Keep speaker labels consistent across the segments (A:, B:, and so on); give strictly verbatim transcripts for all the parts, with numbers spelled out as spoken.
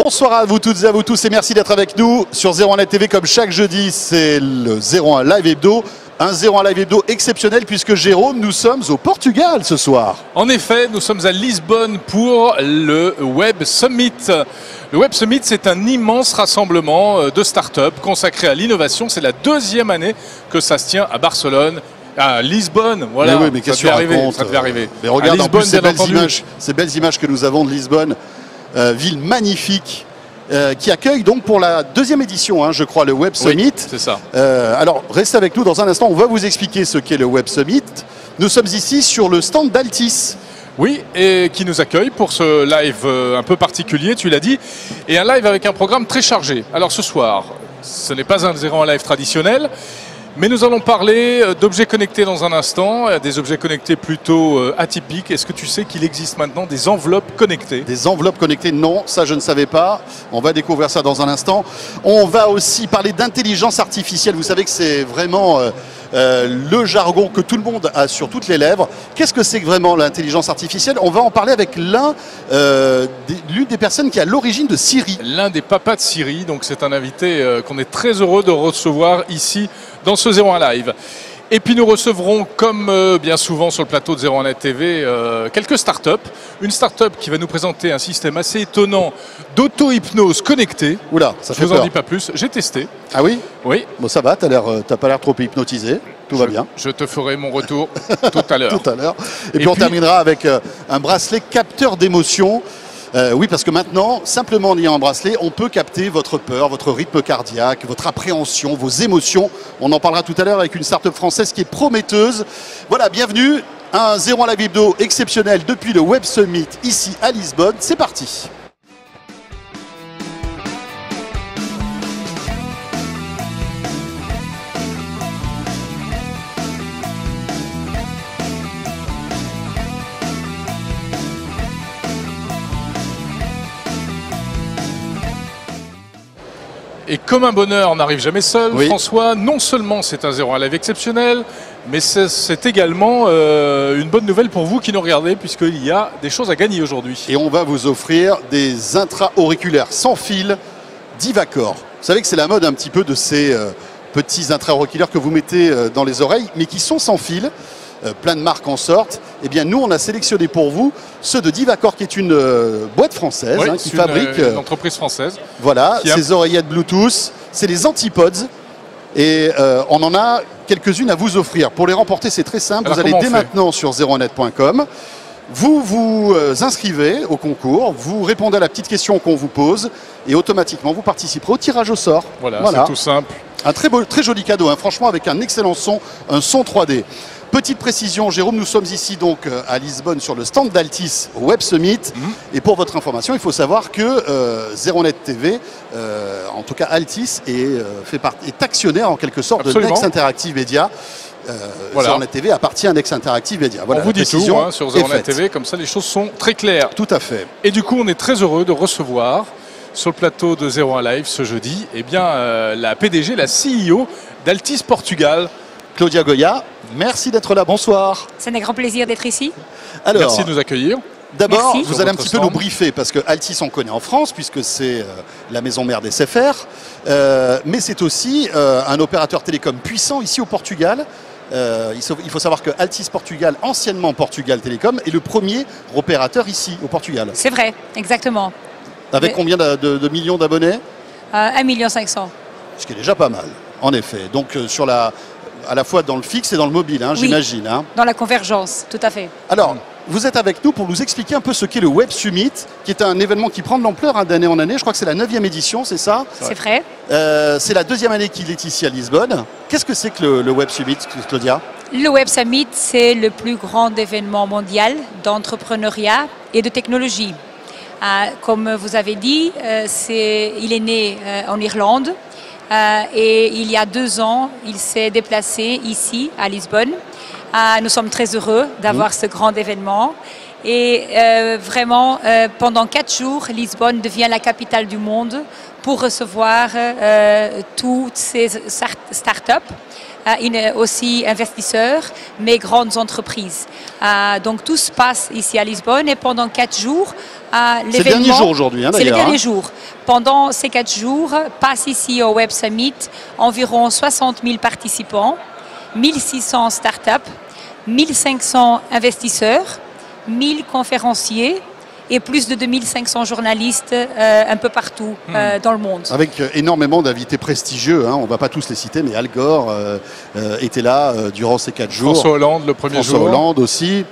A: Bonsoir à vous toutes et à vous tous et merci d'être avec nous sur zéro un Net T V. Comme chaque jeudi, c'est le zéro un Live Hebdo. Un zéro un Live Hebdo exceptionnel puisque Jérôme, nous sommes au Portugal ce soir.
B: En effet, nous sommes à Lisbonne pour le Web Summit. Le Web Summit, c'est un immense rassemblement de start-up consacré à l'innovation. C'est la deuxième année que ça se tient à Barcelone. À Lisbonne, voilà,
A: mais oui, mais
B: ça, devait arriver, ça devait arriver.
A: Mais regarde
B: à Lisbonne,
A: en plus ces belles, images, ces belles images que nous avons de Lisbonne, euh, ville magnifique, euh, qui accueille donc pour la deuxième édition, hein, je crois, le Web Summit.
B: Oui, c'est ça.
A: Euh, alors, restez avec nous dans un instant, on va vous expliquer ce qu'est le Web Summit. Nous sommes ici sur le stand d'Altis.
B: Oui, et qui nous accueille pour ce live un peu particulier, tu l'as dit, et un live avec un programme très chargé. Alors ce soir, ce n'est pas un zéro un live traditionnel, mais nous allons parler d'objets connectés dans un instant, des objets connectés plutôt atypiques. Est-ce que tu sais qu'il existe maintenant des enveloppes connectées?
A: Des enveloppes connectées? Non, ça je ne savais pas. On va découvrir ça dans un instant. On va aussi parler d'intelligence artificielle. Vous savez que c'est vraiment euh, euh, le jargon que tout le monde a sur toutes les lèvres. Qu'est-ce que c'est que vraiment l'intelligence artificielle? On va en parler avec l'un, euh, des, l'une des personnes qui est à l'origine de Siri.
B: L'un des papas de Siri, donc c'est un invité euh, qu'on est très heureux de recevoir ici dans ce zéro un Live. Et puis nous recevrons, comme euh, bien souvent sur le plateau de zéro un Net T V, euh, quelques startups. Une startup qui va nous présenter un système assez étonnant d'auto-hypnose connectée.
A: Oula, ça fait
B: Je vous
A: peur.
B: en dis pas plus, j'ai testé.
A: Ah oui?
B: Oui.
A: Bon, ça va, t'as l'air, t'as pas l'air trop hypnotisé. Tout
B: je,
A: va bien.
B: Je te ferai mon retour tout à l'heure.
A: Tout à l'heure. Et,
B: Et
A: puis on
B: puis...
A: terminera avec euh, un bracelet capteur d'émotion. Euh, oui, parce que maintenant, simplement en ayant un bracelet, on peut capter votre peur, votre rythme cardiaque, votre appréhension, vos émotions. On en parlera tout à l'heure avec une start-up française qui est prometteuse. Voilà, bienvenue à un zéro un Live Hebdo exceptionnel depuis le Web Summit ici à Lisbonne. C'est parti.
B: Et comme un bonheur n'arrive jamais seul,
A: oui.
B: François, non seulement c'est un zéro un Live exceptionnel, mais c'est également euh, une bonne nouvelle pour vous qui nous regardez, puisqu'il y a des choses à gagner aujourd'hui.
A: Et on va vous offrir des intra-auriculaires sans fil Divacor. Vous savez que c'est la mode un petit peu de ces euh, petits intra-auriculaires que vous mettez euh, dans les oreilles, mais qui sont sans fil. Euh, plein de marques en sortent. Eh bien, nous, on a sélectionné pour vous ceux de Divacor, qui est une euh, boîte française
B: oui,
A: hein, qui
B: une,
A: fabrique
B: euh, une entreprise française.
A: Voilà, ces
B: a...
A: oreillettes Bluetooth, c'est les Antipods. Et euh, on en a quelques-unes à vous offrir. Pour les remporter, c'est très simple.
B: Alors,
A: vous allez dès maintenant sur zéro un net point com. Vous vous euh, inscrivez au concours, vous répondez à la petite question qu'on vous pose et automatiquement vous participerez au tirage au sort.
B: Voilà, voilà. C'est tout simple.
A: Un très beau, très joli cadeau, hein, franchement, avec un excellent son, un son trois D. Petite précision, Jérôme, nous sommes ici donc à Lisbonne sur le stand d'Altis au Web Summit. Mmh. Et pour votre information, il faut savoir que euh, zéro un Net T V, euh, en tout cas Altis, est, euh, fait part, est actionnaire en quelque sorte Absolument. de Next Interactive Media. Euh, voilà. zéro un Net T V appartient à Next Interactive Media. Voilà,
B: on vous dit tout hein, sur zéro un Net T V, comme ça les choses sont très claires.
A: Tout à fait.
B: Et du coup, on est très heureux de recevoir sur le plateau de zéro un Live ce jeudi, eh bien, euh, la P D G, la C E O d'Altis Portugal.
A: Claudia Goya, merci d'être là, bonsoir.
C: C'est un grand plaisir d'être ici.
A: Alors,
B: merci de nous accueillir.
A: D'abord, vous allez un petit stand. peu nous briefer, parce que Altis, on connaît en France, puisque c'est euh, la maison mère d'S F R, euh, mais c'est aussi euh, un opérateur télécom puissant ici au Portugal. Euh, il faut savoir que Altis Portugal, anciennement Portugal Télécom, est le premier opérateur ici au Portugal.
C: C'est vrai, exactement.
A: Avec mais... combien de, de, de millions d'abonnés?
C: euh, un million cinq cents.
A: Ce qui est déjà pas mal, en effet. Donc euh, sur la... à la fois dans le fixe et dans le mobile, hein,
C: oui,
A: j'imagine. Hein.
C: Dans la convergence, tout à fait.
A: Alors, vous êtes avec nous pour nous expliquer un peu ce qu'est le Web Summit, qui est un événement qui prend de l'ampleur hein, d'année en année. Je crois que c'est la neuvième édition, c'est ça?
C: C'est vrai.
A: Euh, c'est la deuxième année qu'il est ici à Lisbonne. Qu'est-ce que c'est que le, le Web Summit, Claudia?
C: Le Web Summit, c'est le plus grand événement mondial d'entrepreneuriat et de technologie. Euh, comme vous avez dit, euh, c'est, il est né euh, en Irlande. Euh, et il y a deux ans, il s'est déplacé ici, à Lisbonne. Euh, nous sommes très heureux d'avoir mmh. ce grand événement. Et euh, vraiment, euh, pendant quatre jours, Lisbonne devient la capitale du monde pour recevoir euh, toutes ces start-up euh, aussi investisseurs, mais grandes entreprises. Euh, donc tout se passe ici à Lisbonne et pendant quatre jours, euh, l'événement...
A: C'est le dernier jour aujourd'hui, hein,
C: C'est le dernier
A: hein.
C: jour. Pendant ces quatre jours, passe ici au Web Summit environ soixante mille participants, mille six cents startups, mille cinq cents investisseurs, mille conférenciers et plus de deux mille cinq cents journalistes euh, un peu partout euh, dans le monde.
A: Avec euh, énormément d'invités prestigieux, hein. On ne va pas tous les citer, mais Al Gore euh, euh, était là euh, durant ces quatre jours.
B: François Hollande le premier
A: François
B: jour.
A: Hollande aussi.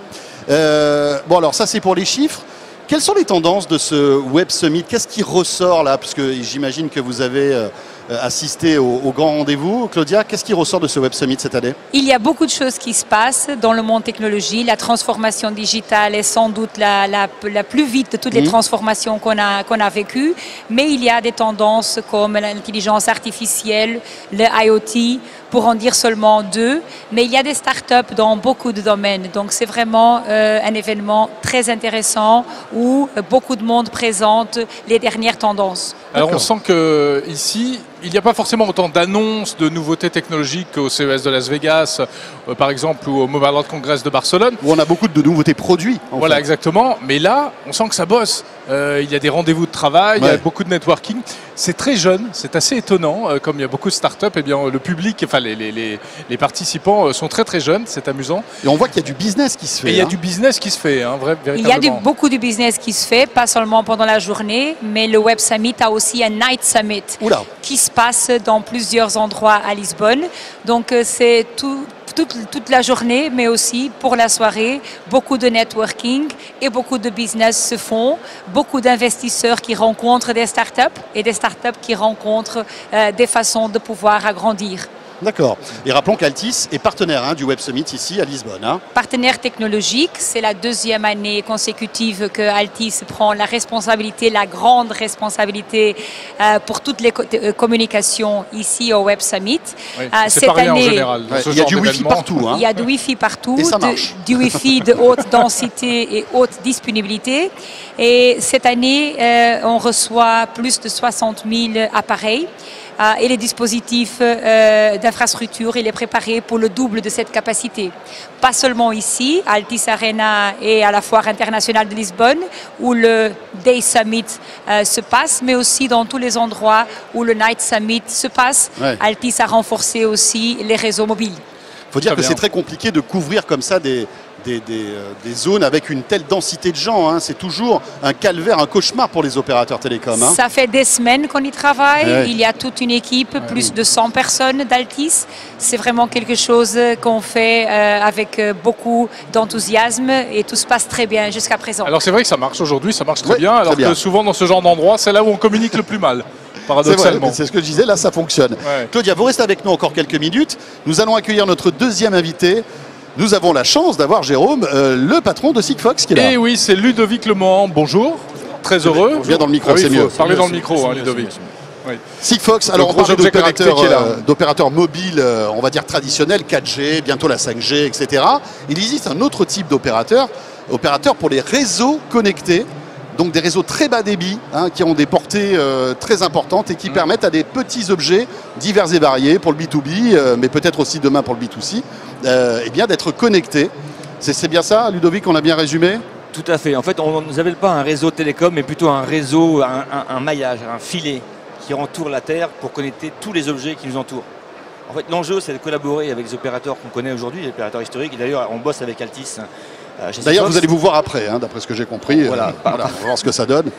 A: Euh, bon alors ça c'est pour les chiffres. Quelles sont les tendances de ce Web Summit? Qu'est-ce qui ressort là? Parce que j'imagine que vous avez euh, assisté au, au grand rendez-vous. Claudia, qu'est-ce qui ressort de ce Web Summit cette année?
C: Il y a beaucoup de choses qui se passent dans le monde technologie. La transformation digitale est sans doute la, la, la plus vite de toutes les mmh. transformations qu'on a, qu'on a vécues. Mais il y a des tendances comme l'intelligence artificielle, le I O T, pour en dire seulement deux. Mais il y a des startups dans beaucoup de domaines. Donc c'est vraiment euh, un événement très intéressant où beaucoup de monde présente les dernières tendances.
B: Alors on sent qu'ici, il n'y a pas forcément autant d'annonces de nouveautés technologiques qu'au C E S de Las Vegas, euh, par exemple, ou au Mobile World Congress de Barcelone.
A: Où on a beaucoup de nouveautés produits.
B: Voilà,
A: fait.
B: exactement. Mais là, on sent que ça bosse. Euh, il y a des rendez-vous de travail, ouais. il y a beaucoup de networking. C'est très jeune, c'est assez étonnant. Euh, comme il y a beaucoup de startups, eh bien, le public, enfin les, les, les, les participants sont très très jeunes, c'est amusant.
A: Et on voit qu'il y a du business qui se fait.
B: Et il y a
A: hein.
B: du business qui se fait, hein, vrai, véritablement.
C: Il y a du, beaucoup de business qui se fait, pas seulement pendant la journée, mais le Web Summit a aussi un Night Summit
A: Oula.
C: qui se passe dans plusieurs endroits à Lisbonne. Donc c'est tout... Toute, toute la journée, mais aussi pour la soirée, beaucoup de networking et beaucoup de business se font, beaucoup d'investisseurs qui rencontrent des startups et des startups qui rencontrent euh, des façons de pouvoir agrandir.
A: D'accord. Et rappelons qu'Altis est partenaire hein, du Web Summit ici à Lisbonne. Hein.
C: Partenaire technologique, c'est la deuxième année consécutive que Altis prend la responsabilité, la grande responsabilité euh, pour toutes les co euh, communications ici au Web Summit.
B: Oui, euh, cette année, en général,
A: ouais, il y a du Wi-Fi partout. Hein.
C: Il y a du Wi-Fi partout,
A: et ça marche.
C: De, du Wi-Fi de haute densité et haute disponibilité. Et cette année, euh, on reçoit plus de soixante mille appareils. Euh, et les dispositifs euh, d'infrastructure, il est préparé pour le double de cette capacité. Pas seulement ici, à Altis Arena et à la Foire internationale de Lisbonne, où le Day Summit euh, se passe, mais aussi dans tous les endroits où le Night Summit se passe. Ouais. Altis a renforcé aussi les réseaux mobiles.
A: Il faut dire très que c'est très compliqué de couvrir comme ça des... Des, des, des zones avec une telle densité de gens. Hein. C'est toujours un calvaire, un cauchemar pour les opérateurs télécoms. Hein.
C: Ça fait des semaines qu'on y travaille.
A: Ouais.
C: Il y a toute une équipe, ouais. plus de cent personnes d'Altis. C'est vraiment quelque chose qu'on fait euh, avec beaucoup d'enthousiasme et tout se passe très bien jusqu'à présent.
B: Alors c'est vrai que ça marche aujourd'hui, ça marche très
A: ouais,
B: bien. Alors
A: bien.
B: que souvent dans ce genre d'endroit, c'est là où on communique le plus mal.
A: C'est c'est ce que je disais, là ça fonctionne. Ouais. Claudia, vous restez avec nous encore quelques minutes. Nous allons accueillir notre deuxième invité. Nous avons la chance d'avoir Jérôme, euh, le patron de Sigfox qui est là.
B: Et oui, c'est Ludovic Lemohan. Bonjour, très heureux.
A: Viens dans le micro,
B: ah oui,
A: c'est mieux.
B: Parlez dans le
A: mieux,
B: micro, hein, Ludovic. Oui.
A: Sigfox, alors on parle d'opérateurs euh, mobiles, euh, on va dire traditionnels, quatre G, bientôt la cinq G, et cetera. Il existe un autre type d'opérateur, opérateur pour les réseaux connectés. Donc des réseaux très bas débit hein, qui ont des portées euh, très importantes et qui mmh. permettent à des petits objets divers et variés pour le B deux B, euh, mais peut-être aussi demain pour le B deux C, euh, eh bien d'être connectés. C'est bien ça, Ludovic, on a bien résumé?
D: Tout à fait. En fait, on ne appelle pas un réseau télécom, mais plutôt un réseau, un, un, un maillage, un filet qui entoure la Terre pour connecter tous les objets qui nous entourent. En fait, l'enjeu, c'est de collaborer avec les opérateurs qu'on connaît aujourd'hui, les opérateurs historiques. Et d'ailleurs, on bosse avec Altis.
A: D'ailleurs, vous allez vous voir après, hein, d'après ce que j'ai compris.
D: Voilà.
A: Euh, voilà, on va voir ce que ça donne.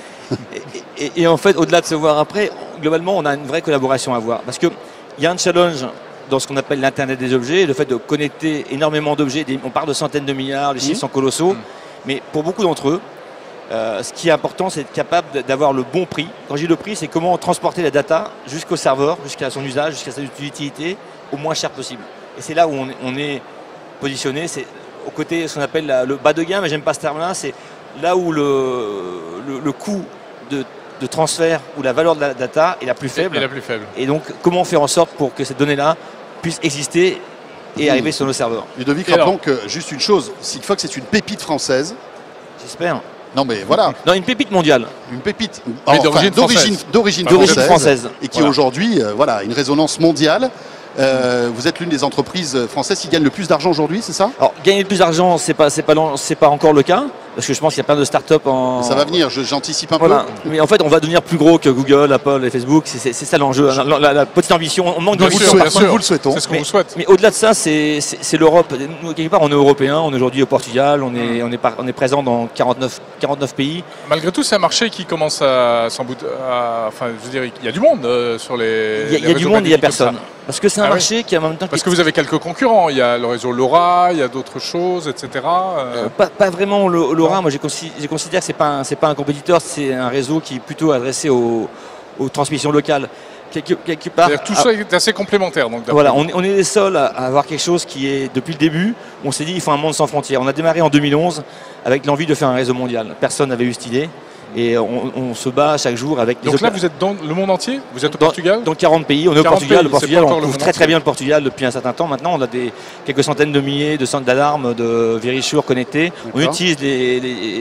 D: Et, et, et en fait, au-delà de se voir après, globalement, on a une vraie collaboration à avoir. Parce qu'il y a un challenge dans ce qu'on appelle l'Internet des objets, le fait de connecter énormément d'objets. On parle de centaines de milliards, les chiffres mmh. sont colossaux. Mmh. Mais pour beaucoup d'entre eux, euh, ce qui est important, c'est d'être capable d'avoir le bon prix. Quand je dis le prix, c'est comment transporter la data jusqu'au serveur, jusqu'à son usage, jusqu'à sa utilité, au moins cher possible. Et c'est là où on, on est positionné. C'est au côté ce qu'on appelle la, le bas de gamme, mais j'aime pas ce terme-là, c'est là où le, le, le coût de, de transfert ou la valeur de la data est la plus faible.
B: Et la plus faible.
D: Et donc, comment faire en sorte pour que cette donnée-là puisse exister et mmh. arriver sur nos serveurs.
A: Ludovic, rappelons que, juste une chose, Sigfox est une pépite française.
D: J'espère.
A: Non mais voilà.
D: Non, une pépite mondiale.
A: Une pépite
D: d'origine
A: enfin, française.
D: française.
A: française. Et qui voilà. aujourd'hui, euh, voilà, une résonance mondiale. Euh, vous êtes l'une des entreprises françaises qui gagnent le plus d'argent aujourd'hui, c'est ça?
D: Alors, gagner plus d'argent, c'est pas, c'est pas, c'est pas encore le cas, parce que je pense qu'il y a plein de startups en.
A: Ça va venir, je- j'anticipe un
D: Voilà.
A: peu.
D: Mais en fait, on va devenir plus gros que Google, Apple et Facebook. C'est c'est- c'est ça l'enjeu. La, la- la petite ambition, on manque
A: Bien
B: Bien
A: sûr,
B: sûr,
D: d'ambition.
B: bien sûr.
A: nous le souhaitons.
B: C'est ce qu'on
D: Mais-
B: vous souhaite.
D: Mais au-delà de ça, c'est c'est- c'est l'Europe. Nous, quelque part, on est européens. On est aujourd'hui au Portugal. On est, on est, par- on est présent dans quarante-neuf, quarante-neuf pays.
B: Malgré tout, c'est un marché qui commence à s'en bout- à- Enfin, je veux dire, il y a du monde euh, sur les.
D: Il y a,
B: les
D: il y a du
B: réseaux
D: monde, il n'y a
B: magnétiques comme ça.
D: personne. Parce que c'est un
B: Ah oui.
D: marché qui, en même temps,
B: Parce
D: qui-
B: que vous avez quelques concurrents. Il y a le réseau LoRa, il y a d'autres choses, et cetera. Euh,
D: Euh, pas, pas vraiment le- l'Aura. Moi, j'ai consi- j'ai considère que c'est pas un- c'est pas un compétiteur, c'est un réseau qui est plutôt adressé aux, aux transmissions locales. Quelque, quelque part.
B: c'est-à-dire tout
D: ah,
B: ça est assez complémentaire. Donc, d'après
D: voilà,
B: vous.
D: on, est- on est les seuls à, à avoir quelque chose qui est depuis le début. On s'est dit il faut un monde sans frontières. On a démarré en deux mille onze avec l'envie de faire un réseau mondial. Personne n'avait eu cette idée et on, on se bat chaque jour avec les
B: Donc là,
D: opé-
B: vous êtes dans le monde entier? Vous êtes au
D: dans-
B: Portugal?
D: Dans quarante pays, on est au
B: quarante
D: Portugal.
B: pays,
D: Le
B: c'est
D: Portugal,
B: pas
D: on
B: encore le
D: couvre
B: monde
D: très très
B: entier.
D: bien le Portugal depuis un certain temps. Maintenant, on a des, quelques centaines de milliers de centres d'alarme, de Verisure connectés. On
A: D'accord.
D: utilise les,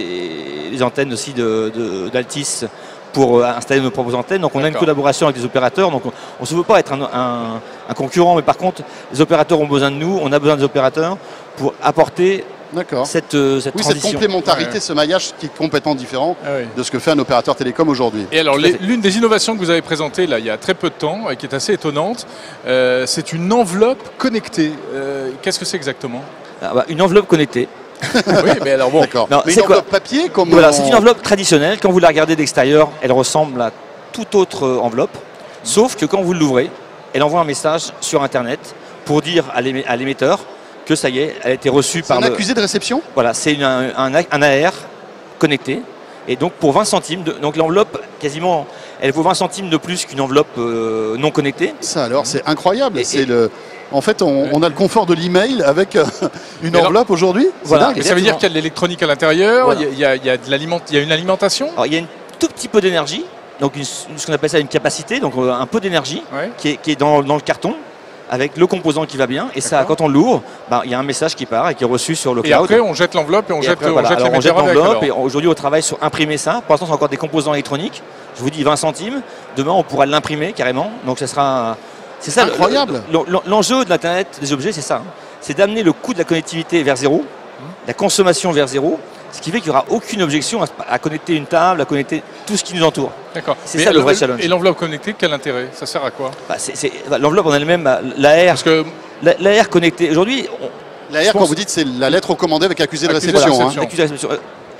D: les- les antennes aussi de, de- d'Altis pour euh, installer nos propres antennes. Donc on a une
B: D'accord.
D: collaboration avec les opérateurs. Donc on ne se veut pas être un, un- un concurrent, mais par contre, les opérateurs ont besoin de nous. On a besoin des opérateurs pour apporter
A: D'accord.
D: cette, euh, cette
A: Oui, cette
D: transition.
A: complémentarité,
B: Ouais.
A: ce maillage qui est complètement différent
B: Ah oui.
A: de ce que fait un opérateur télécom aujourd'hui.
B: Et alors,
D: Tout à
B: les-
D: fait.
B: l'une des innovations que vous avez présentées là, il y a très peu de temps et qui est assez étonnante, euh, c'est une enveloppe connectée. Euh, Qu'est-ce que c'est exactement?
D: Ah bah, une enveloppe connectée.
B: Oui, mais alors bon.
A: D'accord.
D: Non,
A: Mais
D: c'est
A: une
D: quoi
A: enveloppe papier comme
D: Voilà,
A: on-
D: c'est une enveloppe traditionnelle. Quand vous la regardez d'extérieur, elle ressemble à toute autre euh, enveloppe. Sauf que quand vous l'ouvrez, elle envoie un message sur Internet pour dire à l'émet- à l'émetteur que ça y est, elle a été reçue
A: C'est
D: par
A: un
D: le.
A: accusé de réception.
D: Voilà, c'est une- un, un, un A R connecté. Et donc pour vingt centimes, de- donc l'enveloppe, quasiment, elle vaut vingt centimes de plus qu'une enveloppe euh, non connectée.
A: Ça alors, c'est incroyable.
D: Et-
A: C'est
D: et-
A: le. En fait, on, on a le confort de l'email avec euh, une
B: Mais alors-
A: enveloppe aujourd'hui. C'est
D: Voilà.
A: dingue.
B: Mais ça veut dire
D: Exactement.
B: qu'il y a de l'électronique à l'intérieur,
D: Voilà.
B: il y a, il y a de l'aliment- il y a une alimentation.
D: Alors il y a un tout petit peu d'énergie, donc une- ce qu'on appelle ça une capacité, donc euh, un peu d'énergie
B: Ouais.
D: qui est, qui est dans, dans le carton avec le composant qui va bien. Et ça,
B: D'accord.
D: quand on l'ouvre, ben, il y a un message qui part et qui est reçu sur le
B: Et
D: cloud.
B: après, on jette l'enveloppe et on
D: Et
B: jette,
D: après,
B: on
D: voilà.
B: jette
D: Alors, on jette
B: l'émetteur avec.
D: l'enveloppe
B: alors.
D: et aujourd'hui on travaille sur imprimer ça. Pour l'instant c'est encore des composants électroniques. Je vous dis vingt centimes. Demain on pourra l'imprimer carrément. Donc ça sera. C'est ça le-
A: Incroyable.
D: le- le- L'enjeu de l'Internet des objets, c'est ça. hein. C'est d'amener le coût de la connectivité vers zéro, la consommation vers zéro, ce qui fait qu'il n'y aura aucune objection à, à connecter une table, à connecter tout ce qui nous entoure.
B: D'accord.
D: c'est
B: Mais
D: ça, le
B: alors,
D: vrai challenge.
B: Et l'enveloppe connectée, quel intérêt? Ça sert à quoi?
D: Bah, c'est- c'est- bah, l'enveloppe en elle-même, bah, l'A R,
B: Parce que
D: l'A R connecté. Aujourd'hui, on-
A: La
D: je
A: R, quand
D: pense-
A: vous dites, c'est la lettre recommandée avec accusé de
B: Accusé de
A: réception.
B: réception.
A: hein.
D: Accusé de réception. Euh,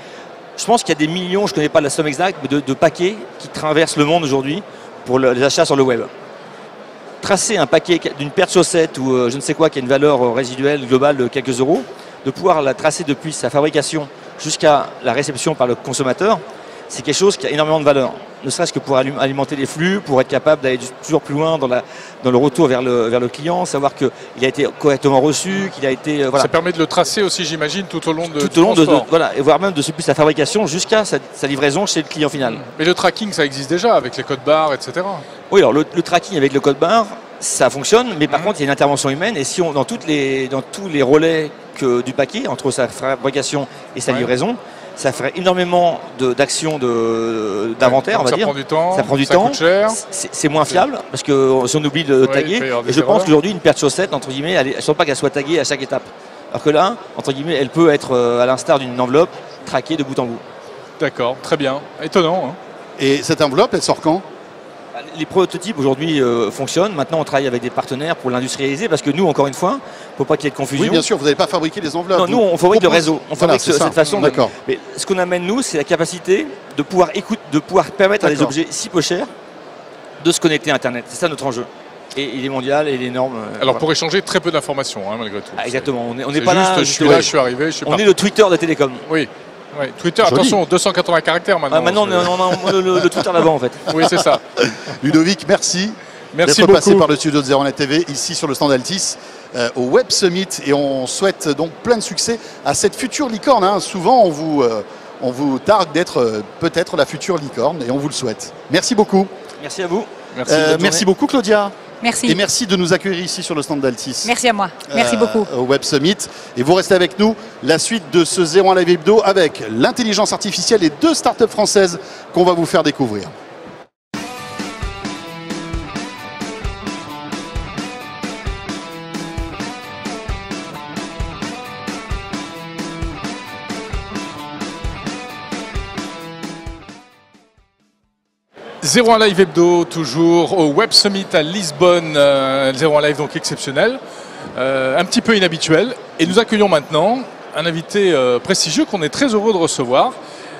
D: Je pense qu'il y a des millions, je ne connais pas la somme exacte, mais de, de paquets qui traversent le monde aujourd'hui pour le- les achats sur le web. Tracer un paquet d'une paire de chaussettes ou euh, je ne sais quoi qui a une valeur euh, résiduelle globale de quelques euros, de pouvoir la tracer depuis sa fabrication jusqu'à la réception par le consommateur, c'est quelque chose qui a énormément de valeur. Ne serait-ce que pour alum- alimenter les flux, pour être capable d'aller toujours plus loin dans, la, dans le retour vers le, vers le client, savoir qu'il a été correctement reçu, qu'il a été... euh, voilà.
B: ça permet de le tracer aussi, j'imagine, tout au long de
D: tout
B: du
D: au long de, de-
B: transport.
D: voilà, et voire même de depuis sa fabrication jusqu'à sa, sa livraison chez le client final.
B: Mais le tracking, ça existe déjà avec les codes barres, et cetera.
D: Oui, alors le, le tracking avec le code barre, ça fonctionne, mais par
B: Mhm.
D: contre il y a une intervention humaine et si on dans toutes les dans tous les relais que, du paquet entre sa fabrication et sa
B: Ouais.
D: livraison, ça ferait énormément de- d'actions de, d'inventaire,
B: Donc
D: on va
B: ça
D: dire.
B: prend du temps,
D: Ça prend du
B: ça
D: temps.
B: coûte cher.
D: C'est c'est moins fiable parce que si on oublie de
B: Oui, il peut
D: taguer,
B: y avoir des
D: et je
B: erreurs.
D: pense qu'aujourd'hui une paire de chaussettes entre guillemets, elle est, je ne pense pas qu'elle soit taguée à chaque étape. Alors que là, entre guillemets, elle peut être euh, à l'instar d'une enveloppe traquée de bout en bout.
B: D'accord, très bien. Étonnant. Hein.
A: Et cette enveloppe, elle sort quand?
D: Les prototypes aujourd'hui euh, fonctionnent. Maintenant, on travaille avec des partenaires pour l'industrialiser parce que nous, encore une fois, il ne faut pas qu'il y ait de confusion.
A: Oui, bien sûr, vous n'allez pas fabriquer les enveloppes.
D: Non, nous, on fabrique le réseau. On
A: Voilà,
D: fabrique
A: c'est
D: ce-
A: ça.
D: cette façon. de-
A: D'accord.
D: Mais ce qu'on amène, nous, c'est la capacité de pouvoir écouter, de pouvoir permettre à des
A: D'accord.
D: objets si peu chers de se connecter à Internet. C'est ça notre enjeu. Et il est mondial et il est énorme. euh,
B: Alors
D: voilà.
B: pour échanger très peu d'informations, hein, malgré tout.
D: Ah, exactement. On n'est on
B: C'est
D: n'est pas
B: juste,
D: là.
B: je
D: juste
B: suis
D: le-
B: là, je suis arrivé, je suis
D: on
B: parti.
D: est le Twitter de Télécom.
B: Oui. Oui. Twitter,
A: Joli.
B: attention, deux cent quatre-vingts caractères maintenant.
D: Ah, maintenant, on, est- on a- on a le, le Twitter d'avant, en fait.
B: Oui, c'est ça.
A: Ludovic, merci.
B: Merci
A: d'être passé
B: beaucoup.
A: par le studio de Zéro Net T V, ici sur le stand Altis, euh, au Web Summit. Et on souhaite donc plein de succès à cette future licorne. hein. Souvent, on vous, euh, on vous targue d'être euh, peut-être la future licorne et on vous le souhaite. Merci beaucoup.
D: Merci à vous.
B: Merci.
A: Euh,
D: bonne
A: merci
D: journée.
A: beaucoup, Claudia.
C: Merci.
A: Et merci de nous accueillir ici sur le stand d'Altis.
C: Merci à moi. Merci
A: euh,
C: beaucoup.
A: Au Web Summit. Et vous restez avec nous. La suite de ce Zéro un Live Hebdo avec l'intelligence artificielle et deux startups françaises qu'on va vous faire découvrir.
B: zéro un Live Hebdo, toujours au Web Summit à Lisbonne. Euh, zéro un Live donc exceptionnel, euh, un petit peu inhabituel. Et nous accueillons maintenant un invité euh, prestigieux qu'on est très heureux de recevoir.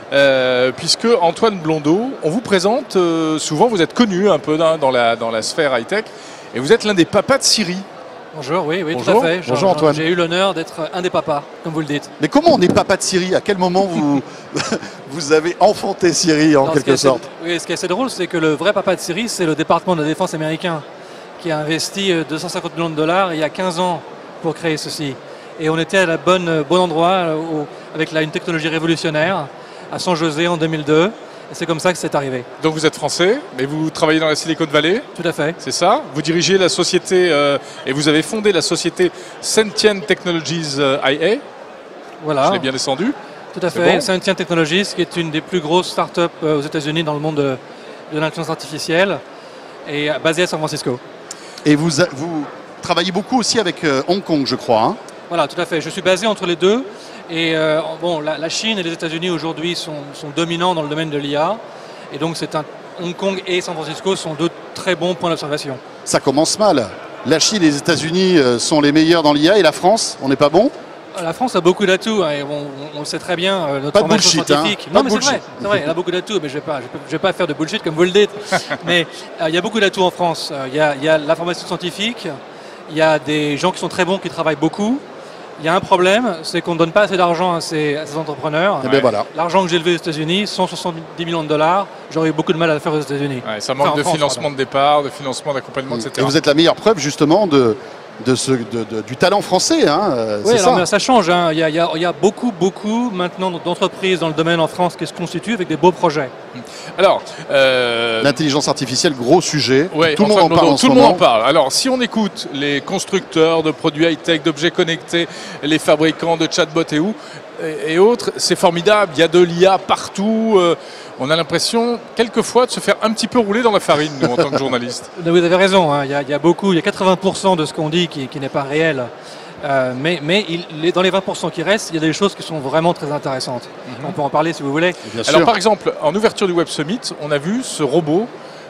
B: Euh, puisque Antoine Blondeau, on vous présente euh, souvent, vous êtes connu un peu dans, dans, la, dans la sphère high-tech, et vous êtes l'un des papas de Siri.
E: Bonjour, oui, oui,
B: Bonjour.
E: tout à fait.
A: Bonjour Antoine.
E: J'ai eu l'honneur d'être un des papas, comme vous le dites.
A: Mais comment on est papa de Siri? À quel moment vous, vous avez enfanté Siri en
E: Alors, ce qui
A: quelque
E: est assez-
A: sorte?
E: Oui, ce qui est assez drôle, c'est que le vrai papa de Siri, c'est le département de la défense américain, qui a investi euh, deux cent cinquante millions de dollars il y a quinze ans pour créer ceci. Et on était à la bonne, euh, bon endroit, euh, au- avec là, une technologie révolutionnaire, à San José en deux mille deux. Et c'est comme ça que c'est arrivé.
B: Donc vous êtes français, mais vous travaillez dans la Silicon Valley,
E: Tout à fait.
B: c'est ça? Vous dirigez la société, euh, et vous avez fondé la société Sentient Technologies euh, I A.
E: Voilà.
B: Je l'ai bien descendu.
E: Tout à
B: C'est
E: fait.
B: bon.
E: Sentient Technologies, qui est une des plus grosses startups euh, aux États-Unis dans le monde de, de l'intelligence artificielle, et euh, basée à San Francisco.
A: Et vous, a- vous travaillez beaucoup aussi avec euh, Hong Kong, je crois. Hein.
E: Voilà, tout à fait. Je suis basé entre les deux. Et euh, bon, la, la Chine et les États-Unis aujourd'hui sont, sont dominants dans le domaine de l'I A. Et donc, c'est un Hong Kong et San Francisco sont deux très bons points d'observation.
A: Ça commence mal. La Chine et les États-Unis euh, sont les meilleurs dans l'I A et la France, on n'est pas bon?
E: La France a beaucoup d'atouts, hein, et on, on le sait très bien, euh, notre
A: Pas de
E: formation
A: bullshit, hein.
E: scientifique.
A: Pas
E: Non,
A: de
E: mais c'est
A: bullshit.
E: vrai, c'est vrai, elle a beaucoup d'atouts, mais je ne vais, pas- je peux- je vais pas faire de bullshit comme vous le dites. Mais euh, il y a beaucoup d'atouts en France. Euh, Il y, a, il y a la formation scientifique, il y a des gens qui sont très bons, qui travaillent beaucoup. Il y a un problème, c'est qu'on ne donne pas assez d'argent à ces, à ces entrepreneurs.
A: Eh bien voilà.
E: L'argent que j'ai levé aux États-Unis, cent soixante-dix millions de dollars, j'aurais eu beaucoup de mal à le faire aux États-Unis.
B: Ouais, ça manque
E: Enfin, en
B: de
E: France,
B: financement
E: pardon.
B: de départ, de financement d'accompagnement, et
A: Et
B: cetera.
A: vous êtes la meilleure preuve justement de, de ce, de- de- du talent français. Hein. euh,
E: Oui,
A: c'est
E: alors,
A: ça.
E: mais ça change. hein. Il, y a, il y a- il y a beaucoup, beaucoup maintenant d'entreprises dans le domaine en France qui se constituent avec des beaux projets.
B: Alors, euh,
A: L'intelligence artificielle, gros sujet.
B: ouais,
A: tout le monde
B: Antoine
A: en parle
B: Blondeau,
A: en ce
B: tout le monde
A: moment.
B: en parle. Alors, si on écoute les constructeurs de produits high-tech, d'objets connectés, les fabricants de chatbots et, où, et, et autres, c'est formidable. Il y a de l'I A partout. euh, on a l'impression, quelquefois, de se faire un petit peu rouler dans la farine, nous, en tant que journalistes.
E: Vous avez raison. hein. Il, y a, il y a beaucoup, il y a quatre-vingts pour cent de ce qu'on dit qui, qui n'est pas réel. Euh, mais mais il, les- dans les vingt pour cent qui restent, il y a des choses qui sont vraiment très intéressantes. On peut en parler si vous voulez.
A: Bien
B: Alors,
A: sûr.
B: par exemple, en ouverture du Web Summit, on a vu ce robot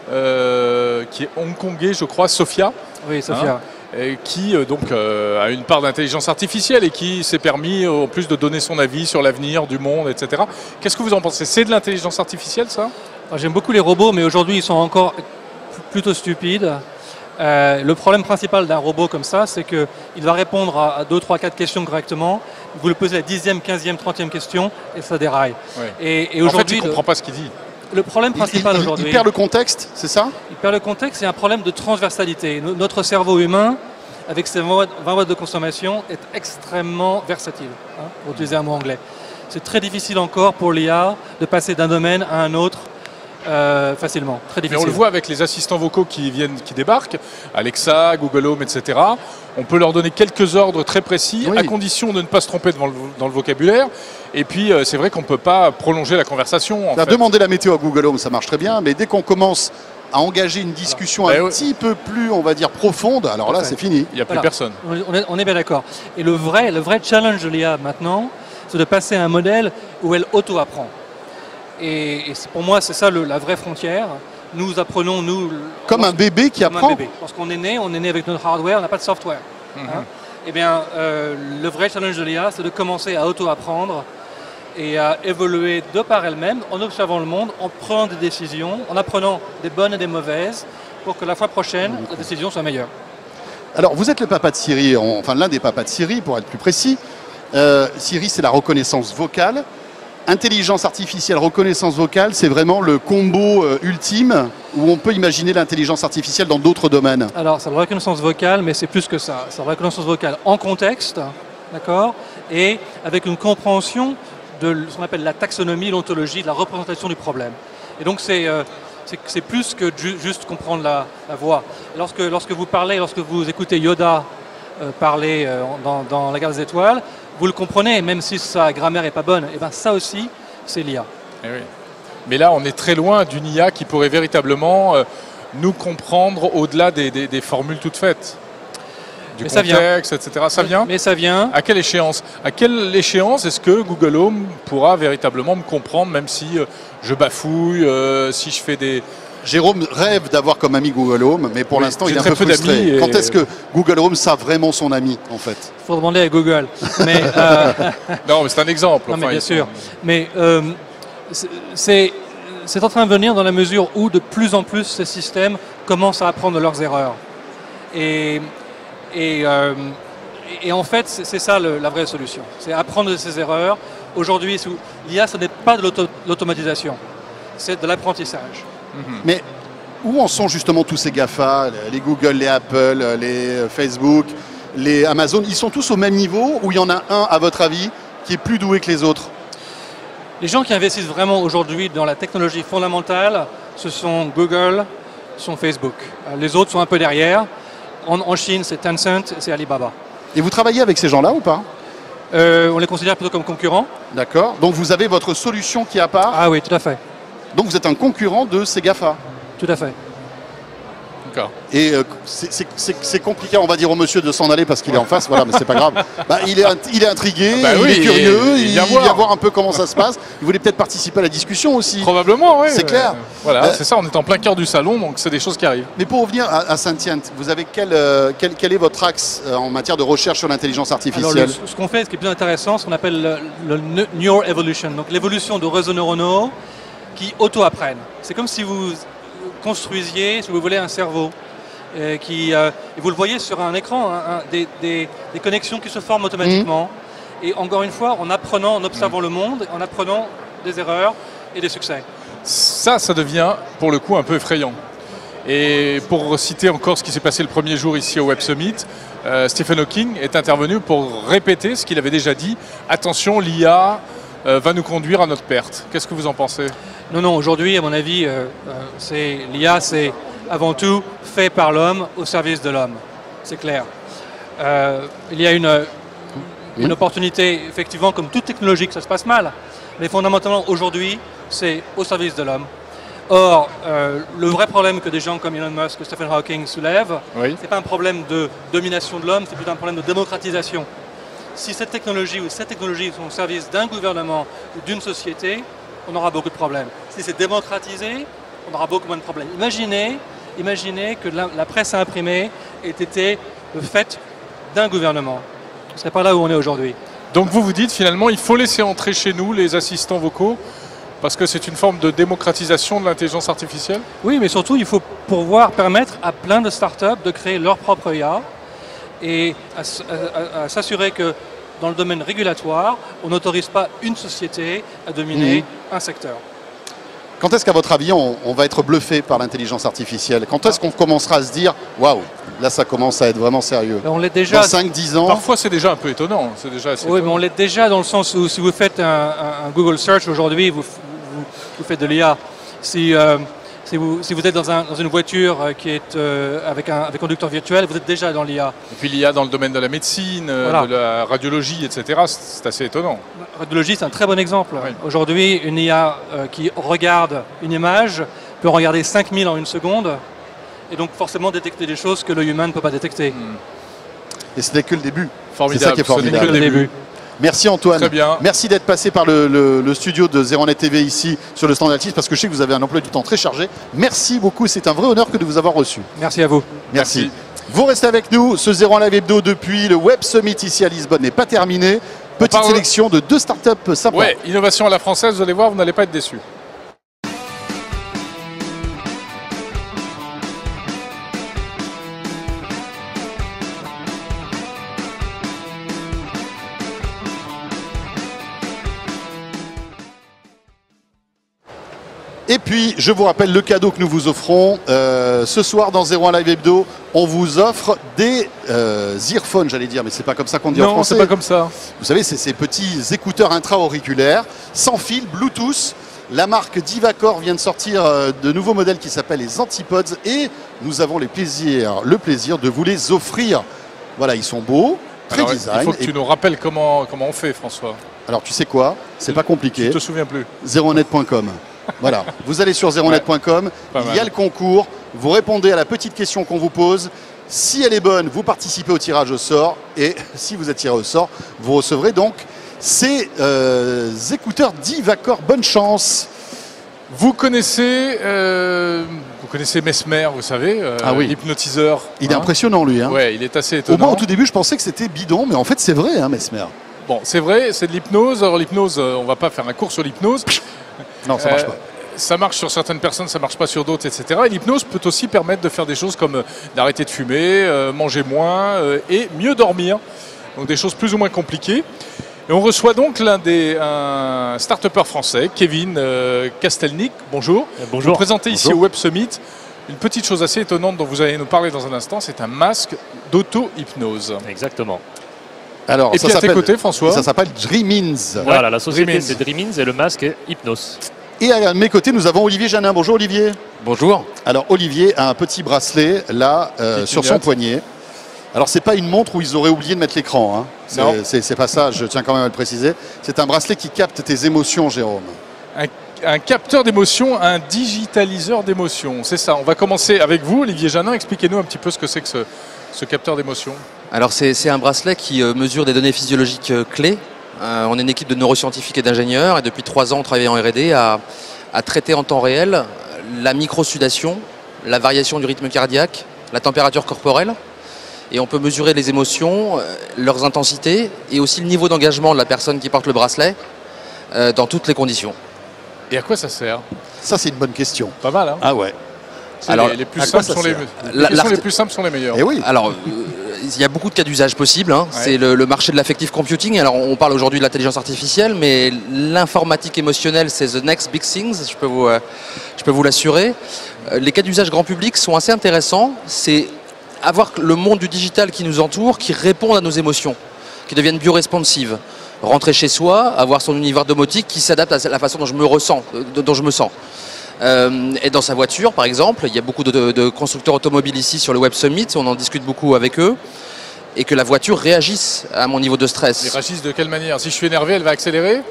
B: euh, qui est hongkongais, je crois, Sophia.
E: Oui, Sophia.
B: Et qui euh, donc euh, a une part d'intelligence artificielle et qui s'est permis euh, en plus de donner son avis sur l'avenir du monde, et cetera. Qu'est-ce que vous en pensez? C'est de l'intelligence artificielle, ça?
E: Alors, J'aime beaucoup les robots, mais aujourd'hui ils sont encore p- plutôt stupides. Euh, le problème principal d'un robot comme ça, c'est qu'il va répondre à, à deux, trois, quatre questions correctement. Vous lui posez la dixième, quinzième, trentième question et ça déraille.
B: Ouais.
E: Et, et
B: En fait,
E: aujourd'hui,
B: il ne
E: le,
B: comprend pas ce qu'il dit.
E: le problème
A: Il-
E: principal
A: il- il-
E: aujourd'hui,
A: il perd le contexte, c'est ça?
E: il perd le contexte, c'est un problème de transversalité. No- Notre cerveau humain, avec ses vingt watts de consommation, est extrêmement versatile, hein, pour utiliser un mot anglais. C'est très difficile encore pour l'I A de passer d'un domaine à un autre euh, facilement. Très
B: Mais
E: difficile.
B: on le voit avec les assistants vocaux qui viennent, qui débarquent, Alexa, Google Home, et cetera. On peut leur donner quelques ordres très précis,
A: Oui.
B: à condition de ne pas se tromper devant le- dans le vocabulaire. Et puis, euh, c'est vrai qu'on ne peut pas prolonger la conversation. En
A: T'as
B: fait.
A: demandé la météo à Google Home, ça marche très bien, mais dès qu'on commence à engager une discussion
B: Alors,
A: un
B: bah oui.
A: petit peu plus, on va dire, profonde, alors là,
E: Parfait.
A: c'est fini.
B: Il n'y a plus
E: Voilà.
B: personne.
E: On est- On est, on est bien d'accord. Et le vrai, le vrai challenge de l'I A maintenant, c'est de passer à un modèle où elle auto-apprend. Et, et c'est- pour moi, c'est ça le- la vraie frontière. Nous apprenons, nous... le-
A: Comme un bébé qui
E: comme
A: apprend.
E: un bébé. Lorsqu'on est né, on est né avec notre hardware, on n'a pas de software. hein. Eh bien, euh, le vrai challenge de l'I A, c'est de commencer à auto-apprendre et à évoluer de par elle-même, en observant le monde, en prenant des décisions, en apprenant des bonnes et des mauvaises, pour que la fois prochaine, la décision soit meilleure.
A: Alors, vous êtes le papa de Siri, on- enfin l'un des papas de Siri, pour être plus précis. Euh, Siri, c'est la reconnaissance vocale. Intelligence artificielle, reconnaissance vocale, c'est vraiment le combo euh, ultime où on peut imaginer l'intelligence artificielle dans d'autres domaines.
E: Alors, c'est la reconnaissance vocale, mais c'est plus que ça. C'est la reconnaissance vocale en contexte, d'accord, et avec une compréhension de ce qu'on appelle la taxonomie, l'ontologie, de la représentation du problème. Et donc, c'est euh, c'est- c'est plus que ju- juste comprendre la, la voix. Lorsque, lorsque vous parlez, lorsque vous écoutez Yoda euh, parler euh, dans, dans La Guerre des Étoiles, vous le comprenez, même si sa grammaire n'est pas bonne. Et bien, ça aussi, c'est l'I A.
B: Eh oui. Mais là, on est très loin d'une I A qui pourrait véritablement euh, nous comprendre au-delà des, des- des formules toutes faites. Du
E: Mais ça vient.
B: contexte, et cetera. Ça vient
E: Mais ça vient.
B: À quelle échéance À quelle échéance est-ce que Google Home pourra véritablement me comprendre, même si euh, je bafouille, euh, si je fais des,
A: Jérôme rêve d'avoir comme ami Google Home, mais pour
B: Oui,
A: l'instant,
B: j'ai
A: il est un
B: très
A: peu
B: peu
A: frustré.
B: d'amis et-
A: Quand est-ce que Google Home sera vraiment son ami, en fait?
E: Il faut demander à Google. Mais, euh,
B: Non, mais c'est un exemple.
E: non, mais
B: Enfin,
E: bien
B: ils
E: sûr.
B: sont-
E: Mais euh, c'est c'est en train de venir dans la mesure où de plus en plus ces systèmes commencent à apprendre de leurs erreurs. Et, et, euh, et en fait, c'est c'est ça le- la vraie solution. C'est apprendre de ces erreurs. Aujourd'hui, sous- l'I A, ce n'est pas de l'auto- l'automatisation, c'est de l'apprentissage.
A: Mais où en sont justement tous ces GAFA, les Google, les Apple, les Facebook, les Amazon? Ils sont tous au même niveau ou il y en a un, à votre avis, qui est plus doué que les autres?
E: Les gens qui investissent vraiment aujourd'hui dans la technologie fondamentale, ce sont Google, ce sont Facebook. Euh, Les autres sont un peu derrière. En, en Chine, c'est Tencent, c'est Alibaba.
A: Et vous travaillez avec ces gens-là ou pas?
E: Euh, on les considère plutôt comme concurrents.
A: D'accord. Donc vous avez votre solution qui est à part.
E: Ah oui, tout à fait.
A: Donc vous êtes un concurrent de ces GAFA.
E: Tout à fait.
B: D'accord.
A: Et euh, c'est- c'est c'est- c'est compliqué, on va dire au monsieur de s'en aller parce qu'il est en face, voilà, mais c'est pas grave. Bah, il, est, int- il est intrigué,
B: Ah bah
A: il
B: oui,
A: est curieux,
B: il- il
A: il,
B: vient
A: vient
B: voir.
A: voir un peu comment ça se passe. Il voulait peut-être participer à la discussion aussi.
B: Probablement, oui.
A: C'est clair.
B: Voilà,
A: Euh,
B: c'est ça, on est en plein cœur du salon, donc c'est des choses qui arrivent.
A: Mais pour revenir à, à Sentient, vous avez quel, euh, quel, quel est votre axe euh, en matière de recherche sur l'intelligence
E: Alors,
A: artificielle?
E: le- ce qu'on fait, ce qui est plus intéressant, ce qu'on appelle le, le ne- Neural Evolution, donc l'évolution de réseaux neuronaux qui auto-apprennent. C'est comme si vous construisiez, si vous voulez, un cerveau. euh, qui, euh, et vous le voyez sur un écran, hein, un- des, des- des connexions qui se forment automatiquement. Et encore une fois, en apprenant, en observant le monde, en apprenant des erreurs et des succès.
B: Ça, ça devient pour le coup un peu effrayant. Et pour citer encore ce qui s'est passé le premier jour ici au Web Summit, euh, Stephen Hawking est intervenu pour répéter ce qu'il avait déjà dit. Attention, l'I A euh, va nous conduire à notre perte. Qu'est-ce que vous en pensez?
E: Non, non, aujourd'hui, à mon avis, euh, euh, c'est l'I A, c'est avant tout fait par l'homme au service de l'homme. C'est clair. Euh, il y a une, une opportunité, effectivement, comme toute technologie, que ça se passe mal. Mais fondamentalement, aujourd'hui, c'est au service de l'homme. Or, euh, le vrai problème que des gens comme Elon Musk ou Stephen Hawking soulèvent,
B: Oui.
E: c'est pas un problème de domination de l'homme, c'est plutôt un problème de démocratisation. Si cette technologie ou cette technologie sont au service d'un gouvernement ou d'une société, on aura beaucoup de problèmes. Si c'est démocratisé, on aura beaucoup moins de problèmes. Imaginez, imaginez que la, la presse imprimée ait été le fait d'un gouvernement. Ce ne serait pas là où on est aujourd'hui.
B: Donc vous vous dites finalement il faut laisser entrer chez nous les assistants vocaux parce que c'est une forme de démocratisation de l'intelligence artificielle?
E: Oui, mais surtout, il faut pouvoir permettre à plein de startups de créer leur propre I A et à, s- à- à- à s'assurer que dans le domaine régulatoire, on n'autorise pas une société à dominer un secteur.
A: Quand est-ce qu'à votre avis on, on va être bluffé par l'intelligence artificielle? Quand est-ce qu'on commencera à se dire waouh, là ça commence à être vraiment sérieux?
E: On l'est déjà.
A: Dans cinq dix ans?
B: Parfois c'est déjà un peu étonnant. C'est déjà assez
E: Oui, mais
B: étonnant.
E: on l'est déjà dans le sens où si vous faites un, un- un Google Search aujourd'hui, vous, vous, vous faites de l'I A. Si, euh, si, vous, si vous êtes dans, un- dans une voiture euh, qui est euh, avec un avec conducteur virtuel, vous êtes déjà dans l'I A.
B: Et puis l'I A dans le domaine de la médecine, euh,
E: Voilà.
B: de la radiologie, et cetera. C'est c'est assez étonnant.
E: Radiologie, c'est un très bon exemple.
B: Oui.
E: Aujourd'hui, une I A euh, qui regarde une image peut en regarder cinq mille en une seconde et donc forcément détecter des choses que l'œil humain ne peut pas détecter.
A: Et ce n'est que le début.
B: Formidable.
A: C'est ça qui est
B: Ce n'est que
A: formidable.
B: le début.
A: Merci Antoine.
B: Très bien.
A: Merci d'être passé par le, le- le studio de Zéro Net T V ici sur le stand Altis parce que je sais que vous avez un emploi du temps très chargé. Merci beaucoup, c'est un vrai honneur que de vous avoir reçu.
E: Merci à vous.
A: Merci.
B: Merci.
A: Vous restez avec nous, ce Zéro en Live Hebdo depuis le Web Summit ici à Lisbonne n'est pas terminé. Petite
B: parle-
A: sélection de deux startups sympas.
B: Ouais, innovation à la française, vous allez voir, vous n'allez pas être déçus.
A: Et puis, je vous rappelle le cadeau que nous vous offrons. Euh, ce soir, dans Zéro un Live Hebdo, on vous offre des euh, earphones, j'allais dire, mais c'est pas comme ça qu'on dit en
B: Non,
A: français.
B: c'est pas comme ça.
A: Vous savez, c'est ces petits écouteurs intra-auriculaires, sans fil, Bluetooth. La marque Divacor vient de sortir euh, de nouveaux modèles qui s'appellent les Antipods et nous avons les plaisirs, le plaisir de vous les offrir. Voilà, ils sont beaux, très
B: Alors,
A: design.
B: il faut que
A: Et-
B: tu nous rappelles comment, comment on fait, François.
A: Alors, tu sais quoi? C'est pas compliqué.
B: Je te souviens plus.
A: zéro net point com. Voilà, vous allez sur zéro net point com,
B: Pas
A: il y
B: mal.
A: a le concours, vous répondez à la petite question qu'on vous pose. Si elle est bonne, vous participez au tirage au sort et si vous êtes tiré au sort, vous recevrez donc ces euh, écouteurs Divacor. Bonne chance.
B: Vous connaissez euh, connaissez Mesmer, vous savez, euh,
A: Ah oui.
B: l'hypnotiseur.
A: Il est
B: hein.
A: impressionnant, lui. Hein.
B: Ouais, il est assez
A: Au
B: étonnant.
A: moins, au tout début, je pensais que c'était bidon, mais en fait, c'est vrai, hein, Mesmer.
B: Bon, c'est vrai, c'est de l'hypnose. Alors l'hypnose, euh, on va pas faire un cours sur l'hypnose.
A: Non, ça marche
B: Euh,
A: pas.
B: Ça marche sur certaines personnes, ça marche pas sur d'autres, et cetera. Et l'hypnose peut aussi permettre de faire des choses comme euh, d'arrêter de fumer, euh, manger moins euh, et mieux dormir. Donc des choses plus ou moins compliquées. Et on reçoit donc l'un des un start-upper français, Kevin euh, Castelnick. Bonjour.
F: Bonjour.
B: Vous présentez ici
F: Bonjour.
B: au Web Summit une petite chose assez étonnante dont vous allez nous parler dans un instant. C'est un masque d'auto-hypnose.
F: Exactement.
A: Alors,
B: Et
A: ça
B: puis à tes
A: s'appelle-
B: côté, François.
A: Ça s'appelle Dreamins.
F: Voilà, la société
B: Dreamins.
F: c'est Dreamins et le masque est Hypnos.
A: Et à mes côtés, nous avons Olivier Janin. Bonjour, Olivier.
G: Bonjour.
A: Alors, Olivier a un petit bracelet, là, euh,
B: Qui
A: sur son
B: clignote.
A: poignet. Alors, c'est pas une montre où ils auraient oublié de mettre l'écran. Hein. C'est-
B: Non.
A: C'est c'est pas ça, je tiens quand même à le préciser. C'est un bracelet qui capte tes émotions, Jérôme.
B: Un, un capteur d'émotion, un digitaliseur d'émotion. C'est ça. On va commencer avec vous, Olivier Janin. Expliquez-nous un petit peu ce que c'est que ce, ce capteur d'émotion.
G: Alors c'est c'est un bracelet qui euh, mesure des données physiologiques euh, clés. Euh, on est une équipe de neuroscientifiques et d'ingénieurs et depuis trois ans on travaille en R et D à, à traiter en temps réel la microsudation, la variation du rythme cardiaque, la température corporelle. Et on peut mesurer les émotions, euh, leurs intensités et aussi le niveau d'engagement de la personne qui porte le bracelet euh, dans toutes les conditions.
B: Et à quoi ça sert?
A: Ça, c'est une bonne question.
B: Pas mal, hein?
A: Ah ouais.
B: C'est
G: Alors,
B: les, les plus
A: à quoi
B: simples
A: ça
B: sont les,
A: sert
B: les
G: La-
B: questions
G: l'art-
B: les plus simples sont les meilleures.
A: Eh oui.
G: Alors, euh, il y a beaucoup de cas d'usage possibles. hein. C'est le, le marché de l'affective computing. Alors, on parle aujourd'hui de l'intelligence artificielle, mais l'informatique émotionnelle, c'est the next big thing. Je peux vous, euh, je peux vous l'assurer. Euh, Les cas d'usage grand public sont assez intéressants. C'est avoir le monde du digital qui nous entoure, qui répond à nos émotions, qui deviennent bioresponsives. Rentrer chez soi, avoir son univers domotique qui s'adapte à la façon dont je me ressens, euh, dont je me sens. Euh, et dans sa voiture, par exemple, il y a beaucoup de, de- de constructeurs automobiles ici sur le Web Summit, on en discute beaucoup avec eux, et que la voiture réagisse à mon niveau de
B: Les
G: stress.
B: réagissent de quelle manière? Si je suis énervé, elle va accélérer?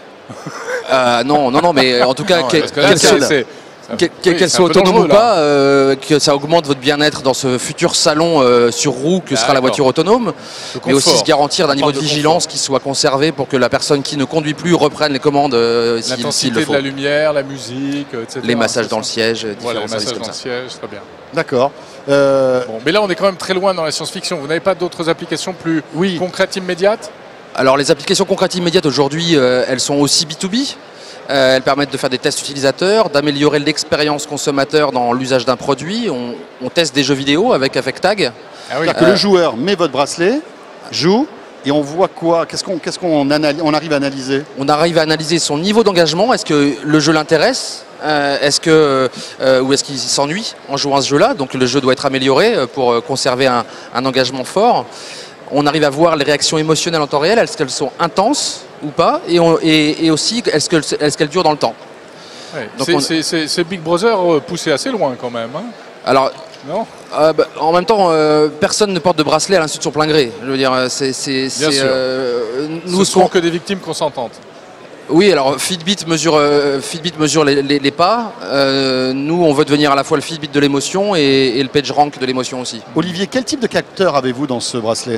G: Euh, non, non, non, mais en tout cas,
B: Non,
G: que-
B: parce que là,
G: qu'elle
B: c'est-
G: soit-
B: c'est-
G: que- que-
B: oui,
G: qu'elle
B: c'est
G: soit
B: un peu
G: autonome
B: dangereux,
G: ou
B: là.
G: pas, euh, que ça augmente votre bien-être dans ce futur salon euh, sur roue que sera la
B: D'accord.
G: voiture autonome,
B: Le
G: mais aussi
B: confort.
G: se garantir d'un
B: On
G: niveau
B: parle
G: de
B: de
G: vigilance qui soit conservé pour que la personne qui ne conduit plus reprenne les commandes euh, s'il s'il
B: L'intensité
G: le
B: de
G: faut.
B: la lumière, la musique, et cetera.
G: Les massages
B: C'est
G: dans le
B: ça.
G: siège, différents
B: Voilà, les
G: services
B: massages
G: comme
B: dans
G: ça.
B: le siège, très bien.
A: D'accord. Euh,
B: Bon, mais là, on est quand même très loin dans la science-fiction. Vous n'avez pas d'autres applications plus
A: oui.
B: concrètes, immédiates?
G: Alors les applications concrètes immédiates aujourd'hui, euh, elles sont aussi B deux B. Euh, elles permettent de faire des tests utilisateurs, d'améliorer l'expérience consommateur dans l'usage d'un produit. On, on teste des jeux vidéo avec AffectTag.
B: Ah oui.
A: C'est-à-dire que
G: Euh,
A: le joueur met votre bracelet, joue, et on voit quoi? Qu'est-ce qu'on qu'est-ce qu'on analy- on arrive à analyser?
G: On arrive à analyser son niveau d'engagement. Est-ce que le jeu l'intéresse? Euh, Est-ce que euh, ou est-ce qu'il s'ennuie en jouant à ce jeu-là? Donc le jeu doit être amélioré euh, pour euh, conserver un, un engagement fort. On arrive à voir les réactions émotionnelles en temps réel. Est-ce qu'elles sont intenses ou pas? Et, on- et- et aussi, est-ce qu'elles est-ce qu'elles durent dans le temps?
B: Ouais.
G: donc
B: C'est
G: on-
B: c'est- c'est- c'est Big Brother euh, poussé assez loin quand même, hein,
G: Alors,
B: non?
G: Euh, bah, en même temps, euh, personne ne porte de bracelet à l'insu de son plein gré. Je veux dire, euh, c'est, c'est,
B: Bien
G: c'est,
B: sûr.
G: euh, nous,
B: Ce
G: ce
B: sont
G: qu'on-
B: que des victimes consentantes.
G: Oui, alors Fitbit mesure, euh, Fitbit mesure les, les- les pas. Euh, nous, on veut devenir à la fois le Fitbit de l'émotion et, et le PageRank de l'émotion aussi.
A: Olivier, quel type de capteur avez-vous dans ce bracelet?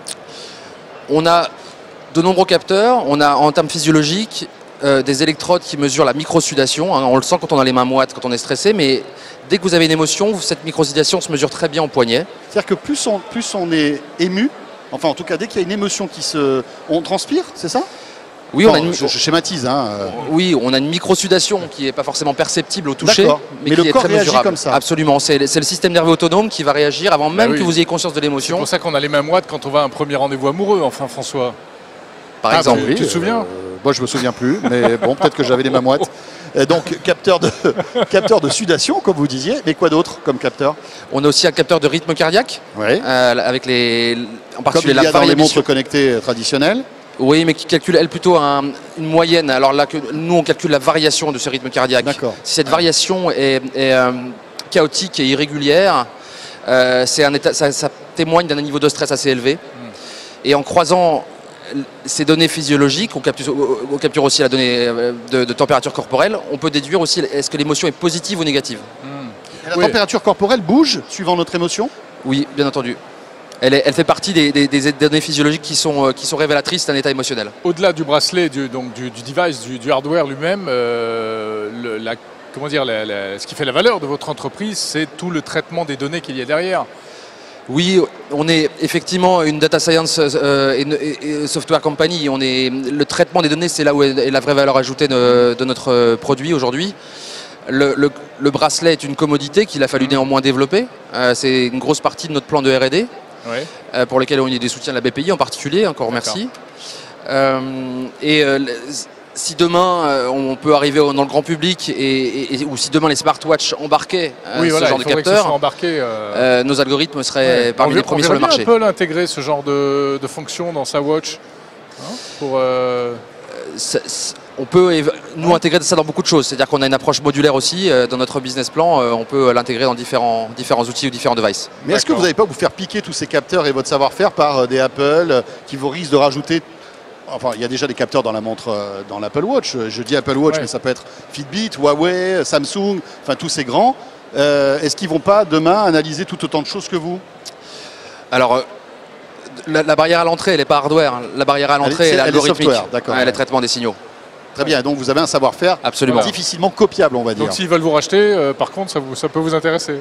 G: On a de nombreux capteurs. On a en termes physiologiques euh, des électrodes qui mesurent la microsudation. Hein, on le sent quand on a les mains moites, quand on est stressé, mais dès que vous avez une émotion, cette microsudation se mesure très bien au poignet.
A: C'est-à-dire que plus on, plus on est ému, enfin en tout cas dès qu'il y a une émotion qui se... On transpire, c'est ça?
G: Oui, on
A: Enfin,
G: a une,
A: je, je schématise. Hein, euh,
G: oui, on a une microsudation qui n'est pas forcément perceptible au toucher,
A: D'accord.
G: mais,
A: Mais
G: qui
A: le
G: est
A: corps
G: très
A: réagit
G: mesurable.
A: comme ça.
G: Absolument, c'est, c'est le système nerveux autonome qui va réagir avant même
B: oui.
G: que vous ayez conscience de
B: C'est
G: l'émotion,
B: pour ça qu'on a les mains moites quand on va à un premier rendez-vous amoureux, enfin François.
G: par
B: Ah,
G: exemple.
B: tu te souviens
A: euh, Moi je me souviens plus, mais bon peut-être que j'avais les mains moites. Et donc capteur de, capteur de sudation, comme vous disiez, mais quoi d'autre comme capteur?
G: On a aussi un capteur de rythme cardiaque,
A: Oui.
G: euh, avec les, en
A: Comme
G: particulier
A: il y a
G: la
A: dans les
G: variabilité.
A: montres connectées traditionnelles.
G: Oui, mais qui calcule elle plutôt un- une moyenne. Alors là, que nous on calcule la variation de ce rythme cardiaque.
A: D'accord.
G: Si cette variation est, est, euh, chaotique et irrégulière, euh, c'est un état, ça, ça témoigne d'un niveau de stress assez élevé. Et en croisant ces données physiologiques, on capture, on capture aussi la donnée euh, de, de température corporelle, on peut déduire aussi est-ce que l'émotion est positive ou négative.
A: Et la
B: Oui.
A: température corporelle bouge suivant notre émotion?
G: Oui, bien entendu. Elle, est- elle fait partie des, des- des données physiologiques qui sont, euh, qui sont révélatrices d'un état émotionnel.
B: Au-delà du bracelet, du, donc du, du device, du, du hardware lui-même, euh, le- la comment dire, la, la, ce qui fait la valeur de votre entreprise, c'est tout le traitement des données qu'il y a derrière.
G: Oui, on est effectivement une data science euh, et, et software company. On est, le traitement des données, c'est là où est la vraie valeur ajoutée de, de notre produit aujourd'hui. Le, le, le bracelet est une commodité qu'il a fallu néanmoins développer. Euh, c'est une grosse partie de notre plan de R et D,
B: ouais.
G: euh, pour lequel on a eu des soutiens de la B P I en particulier, encore merci. Euh, et euh, si demain euh, on peut arriver dans le grand public et, et, ou si demain les smartwatches embarquaient euh,
B: oui,
G: ce
B: voilà,
G: genre
B: il
G: de
B: faudrait
G: capteurs,
B: que ce soit embarqué, euh...
G: euh, nos algorithmes seraient
B: ouais.
G: parmi
B: on
G: les premiers sur le marché.
B: On peut l'intégrer, ce genre de, de fonction dans sa watch hein, pour, euh...
G: ça, on peut nous ouais. intégrer ça dans beaucoup de choses, c'est-à-dire qu'on a une approche modulaire aussi euh, dans notre business plan, euh, on peut l'intégrer dans différents, différents outils ou différents devices.
A: Mais est-ce que vous n'allez pas vous faire piquer tous ces capteurs et votre savoir-faire par euh, des Apple euh, qui vous risquent de rajouter, enfin il y a déjà des capteurs dans la montre, euh, dans l'Apple Watch, je dis Apple Watch ouais. mais ça peut être Fitbit, Huawei, Samsung, enfin tous ces grands, euh, est-ce qu'ils ne vont pas demain analyser tout autant de choses que vous?
G: Alors, euh, la, la barrière à l'entrée, elle n'est pas hardware, la barrière à l'entrée elle est algorithmique,
A: d'accord.
G: Elle est traitement des signaux.
A: Très bien, donc vous avez un savoir-faire
G: absolument
A: difficilement copiable, on va dire.
B: Donc s'ils veulent vous racheter, euh, par contre, ça, vous, ça peut vous intéresser.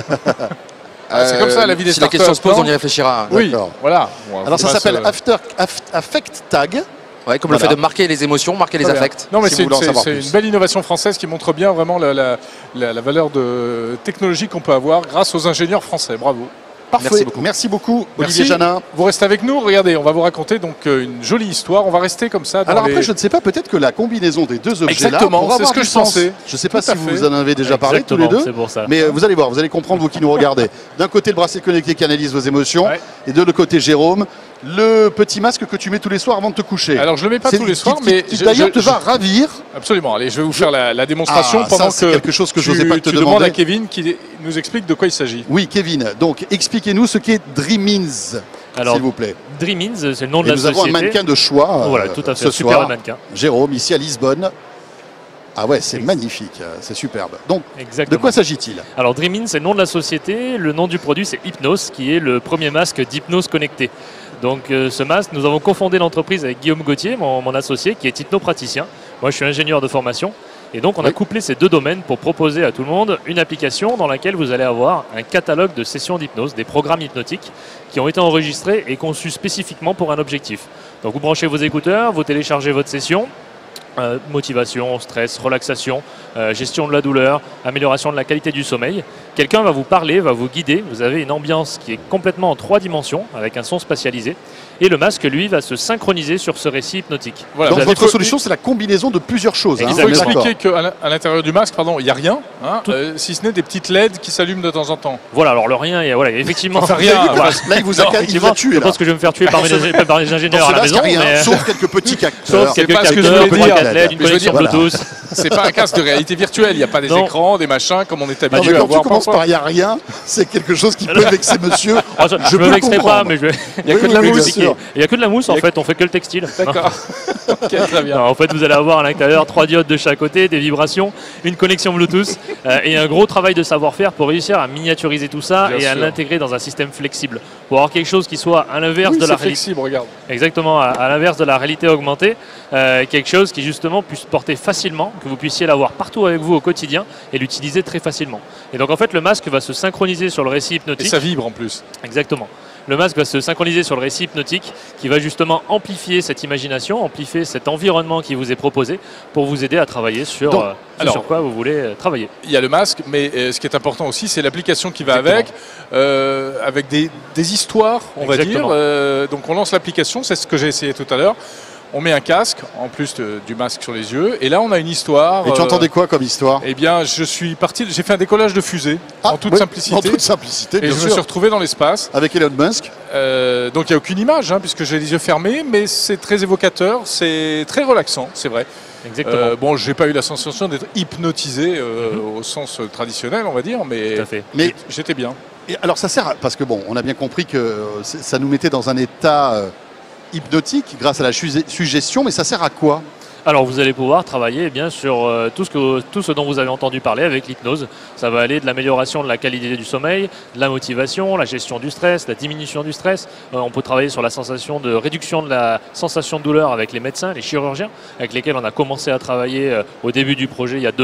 B: ah, c'est comme ça la vie des
G: si startups. Si la question se pose, on y réfléchira.
B: Oui, voilà.
A: Bon, alors ça s'appelle euh... After Affect Tag.
G: Ouais, comme voilà. le fait de marquer les émotions, marquer les affects.
B: Non, mais
G: si
B: c'est une belle innovation française qui montre bien vraiment la, la, la, la valeur de technologie qu'on peut avoir grâce aux ingénieurs français. Bravo.
A: Parfait. Merci beaucoup, Merci beaucoup Olivier Janin.
B: Vous restez avec nous. Regardez, on va vous raconter donc une jolie histoire. On va rester comme ça. Dans
A: Alors
B: les...
A: après, je ne sais pas, peut-être que la combinaison des deux objets
B: Exactement,
A: là,
B: c'est ce que je pensais.
A: Je ne sais pas
B: Tout
A: si vous en avez déjà parlé
F: Exactement,
A: tous les deux,
F: pour ça.
A: mais vous allez voir, vous allez comprendre, vous qui nous regardez. D'un côté, le bracelet connecté qui analyse vos émotions,
B: ouais.
A: et de l'autre côté, Jérôme, le petit masque que tu mets tous les soirs avant de te coucher.
B: Alors je ne le mets pas tous les soirs,
A: qui,
B: mais
A: qui, qui d'ailleurs te va ravir.
B: Absolument. Allez, je vais vous faire la, la démonstration
A: ah,
B: pendant
A: ça,
B: que
A: quelque chose que je n'osais pas te
B: tu
A: demander.
B: demandes à Kevin qui nous explique de quoi il s'agit.
A: Oui, Kevin. Donc expliquez-nous ce qu'est Dreamins, s'il vous plaît.
F: Dreamins, c'est le nom
A: et
F: de la
A: nous
F: société.
A: Nous avons un mannequin de choix.
F: Voilà, tout à fait.
A: Ce
F: super
A: soir,
F: mannequin.
A: Jérôme, ici à Lisbonne. Ah ouais, c'est magnifique, c'est superbe. Donc,
F: exactement.
A: De quoi s'agit-il?
F: Alors Dreamins, c'est le nom de la société. Le nom du produit, c'est Hypnos, qui est le premier masque d'hypnose connecté. Donc euh, ce masque, nous avons cofondé l'entreprise avec Guillaume Gauthier, mon, mon associé, qui est hypnopraticien. Moi, je suis ingénieur de formation. Et donc, on oui. a couplé ces deux domaines pour proposer à tout le monde une application dans laquelle vous allez avoir un catalogue de sessions d'hypnose, des programmes hypnotiques qui ont été enregistrés et conçus spécifiquement pour un objectif. Donc, vous branchez vos écouteurs, vous téléchargez votre session. Euh, motivation, stress, relaxation, euh, gestion de la douleur, amélioration de la qualité du sommeil. Quelqu'un va vous parler, va vous guider. Vous avez une ambiance qui est complètement en trois dimensions avec un son spatialisé. Et le masque, lui, va se synchroniser sur ce récit hypnotique.
A: Voilà. Donc votre solution, c'est la combinaison de plusieurs choses.
B: Il
A: hein.
B: faut expliquer qu'à l'intérieur du masque, pardon, il n'y a rien, hein, euh, si ce n'est des petites L E D qui s'allument de temps en temps.
F: Voilà, alors le rien, et voilà, effectivement.
B: Enfin, rien.
A: Voilà. Là, il vous a, non, il vous a tué.
F: Je pense que je vais me faire tuer par, mes, par les ingénieurs à la maison.
A: Rien,
F: mais...
A: Sauf quelques petits capteurs.
F: Sauf quelques
B: pas
F: capteurs,
B: ce que je voulais dire.
F: L E D, une connexion
B: voilà.
F: Bluetooth.
B: C'est pas un casque de réalité virtuelle. Il n'y a pas des
F: non.
B: écrans, des machins comme on est habitué
A: non, mais
B: à
A: quand
B: voir.
A: Quand tu commences par il n'y a rien, c'est quelque chose qui peut vexer monsieur.
F: Oh, je je me vexerai pas, mais je...
B: il n'y a que de la mousse.
F: Il n'y a que de la mousse en fait. On fait que le textile.
B: D'accord. Okay, très bien.
F: Non, en fait, vous allez avoir à l'intérieur trois diodes de chaque côté, des vibrations, une connexion Bluetooth euh, et un gros travail de savoir-faire pour réussir à miniaturiser tout ça Bien et sûr. à l'intégrer dans un système flexible. Pour avoir quelque chose qui soit à l'inverse
B: oui,
F: de la
B: réalité. Regarde.
F: Exactement, à, à l'inverse de la réalité augmentée, euh, quelque chose qui justement puisse porter facilement, que vous puissiez l'avoir partout avec vous au quotidien et l'utiliser très facilement. Et donc en fait, le masque va se synchroniser sur le récit hypnotique.
B: Et ça vibre en plus.
F: Exactement. Le masque va se synchroniser sur le récit hypnotique qui va justement amplifier cette imagination, amplifier cet environnement qui vous est proposé pour vous aider à travailler sur, Donc, euh, alors, sur quoi vous voulez euh, travailler.
B: Il y a le masque, mais euh, ce qui est important aussi, c'est l'application qui va Exactement. avec, euh, avec des, des histoires, on
F: Exactement.
B: va dire. Euh, donc on lance l'application, c'est ce que j'ai essayé tout à l'heure. On met un casque, en plus de, du masque sur les yeux, et là on a une histoire.
A: Et tu euh, entendais quoi comme histoire?
B: Eh bien, je suis parti, j'ai fait un décollage de fusée, ah, en toute
A: oui,
B: simplicité.
A: En toute simplicité, bien
B: Et je
A: sûr.
B: me suis retrouvé dans l'espace.
A: Avec Elon Musk.
B: Euh, donc il n'y a aucune image, hein, puisque j'ai les yeux fermés, mais c'est très évocateur, c'est très relaxant, c'est vrai.
F: Exactement.
B: Euh, bon, j'ai pas eu la sensation d'être hypnotisé euh, mm-hmm. au sens traditionnel, on va dire, mais, mais j'étais bien.
A: Et alors ça sert, à, parce que bon, on a bien compris que ça nous mettait dans un état euh, hypnotique grâce à la suggestion, mais ça sert à quoi?
F: Alors vous allez pouvoir travailler eh bien sur euh, tout, ce que, tout ce dont vous avez entendu parler avec l'hypnose. Ça va aller de l'amélioration de la qualité du sommeil, de la motivation, la gestion du stress, la diminution du stress. Euh, on peut travailler sur la sensation de réduction de la sensation de douleur avec les médecins, les chirurgiens, avec lesquels on a commencé à travailler euh, au début du projet il y a deux ans.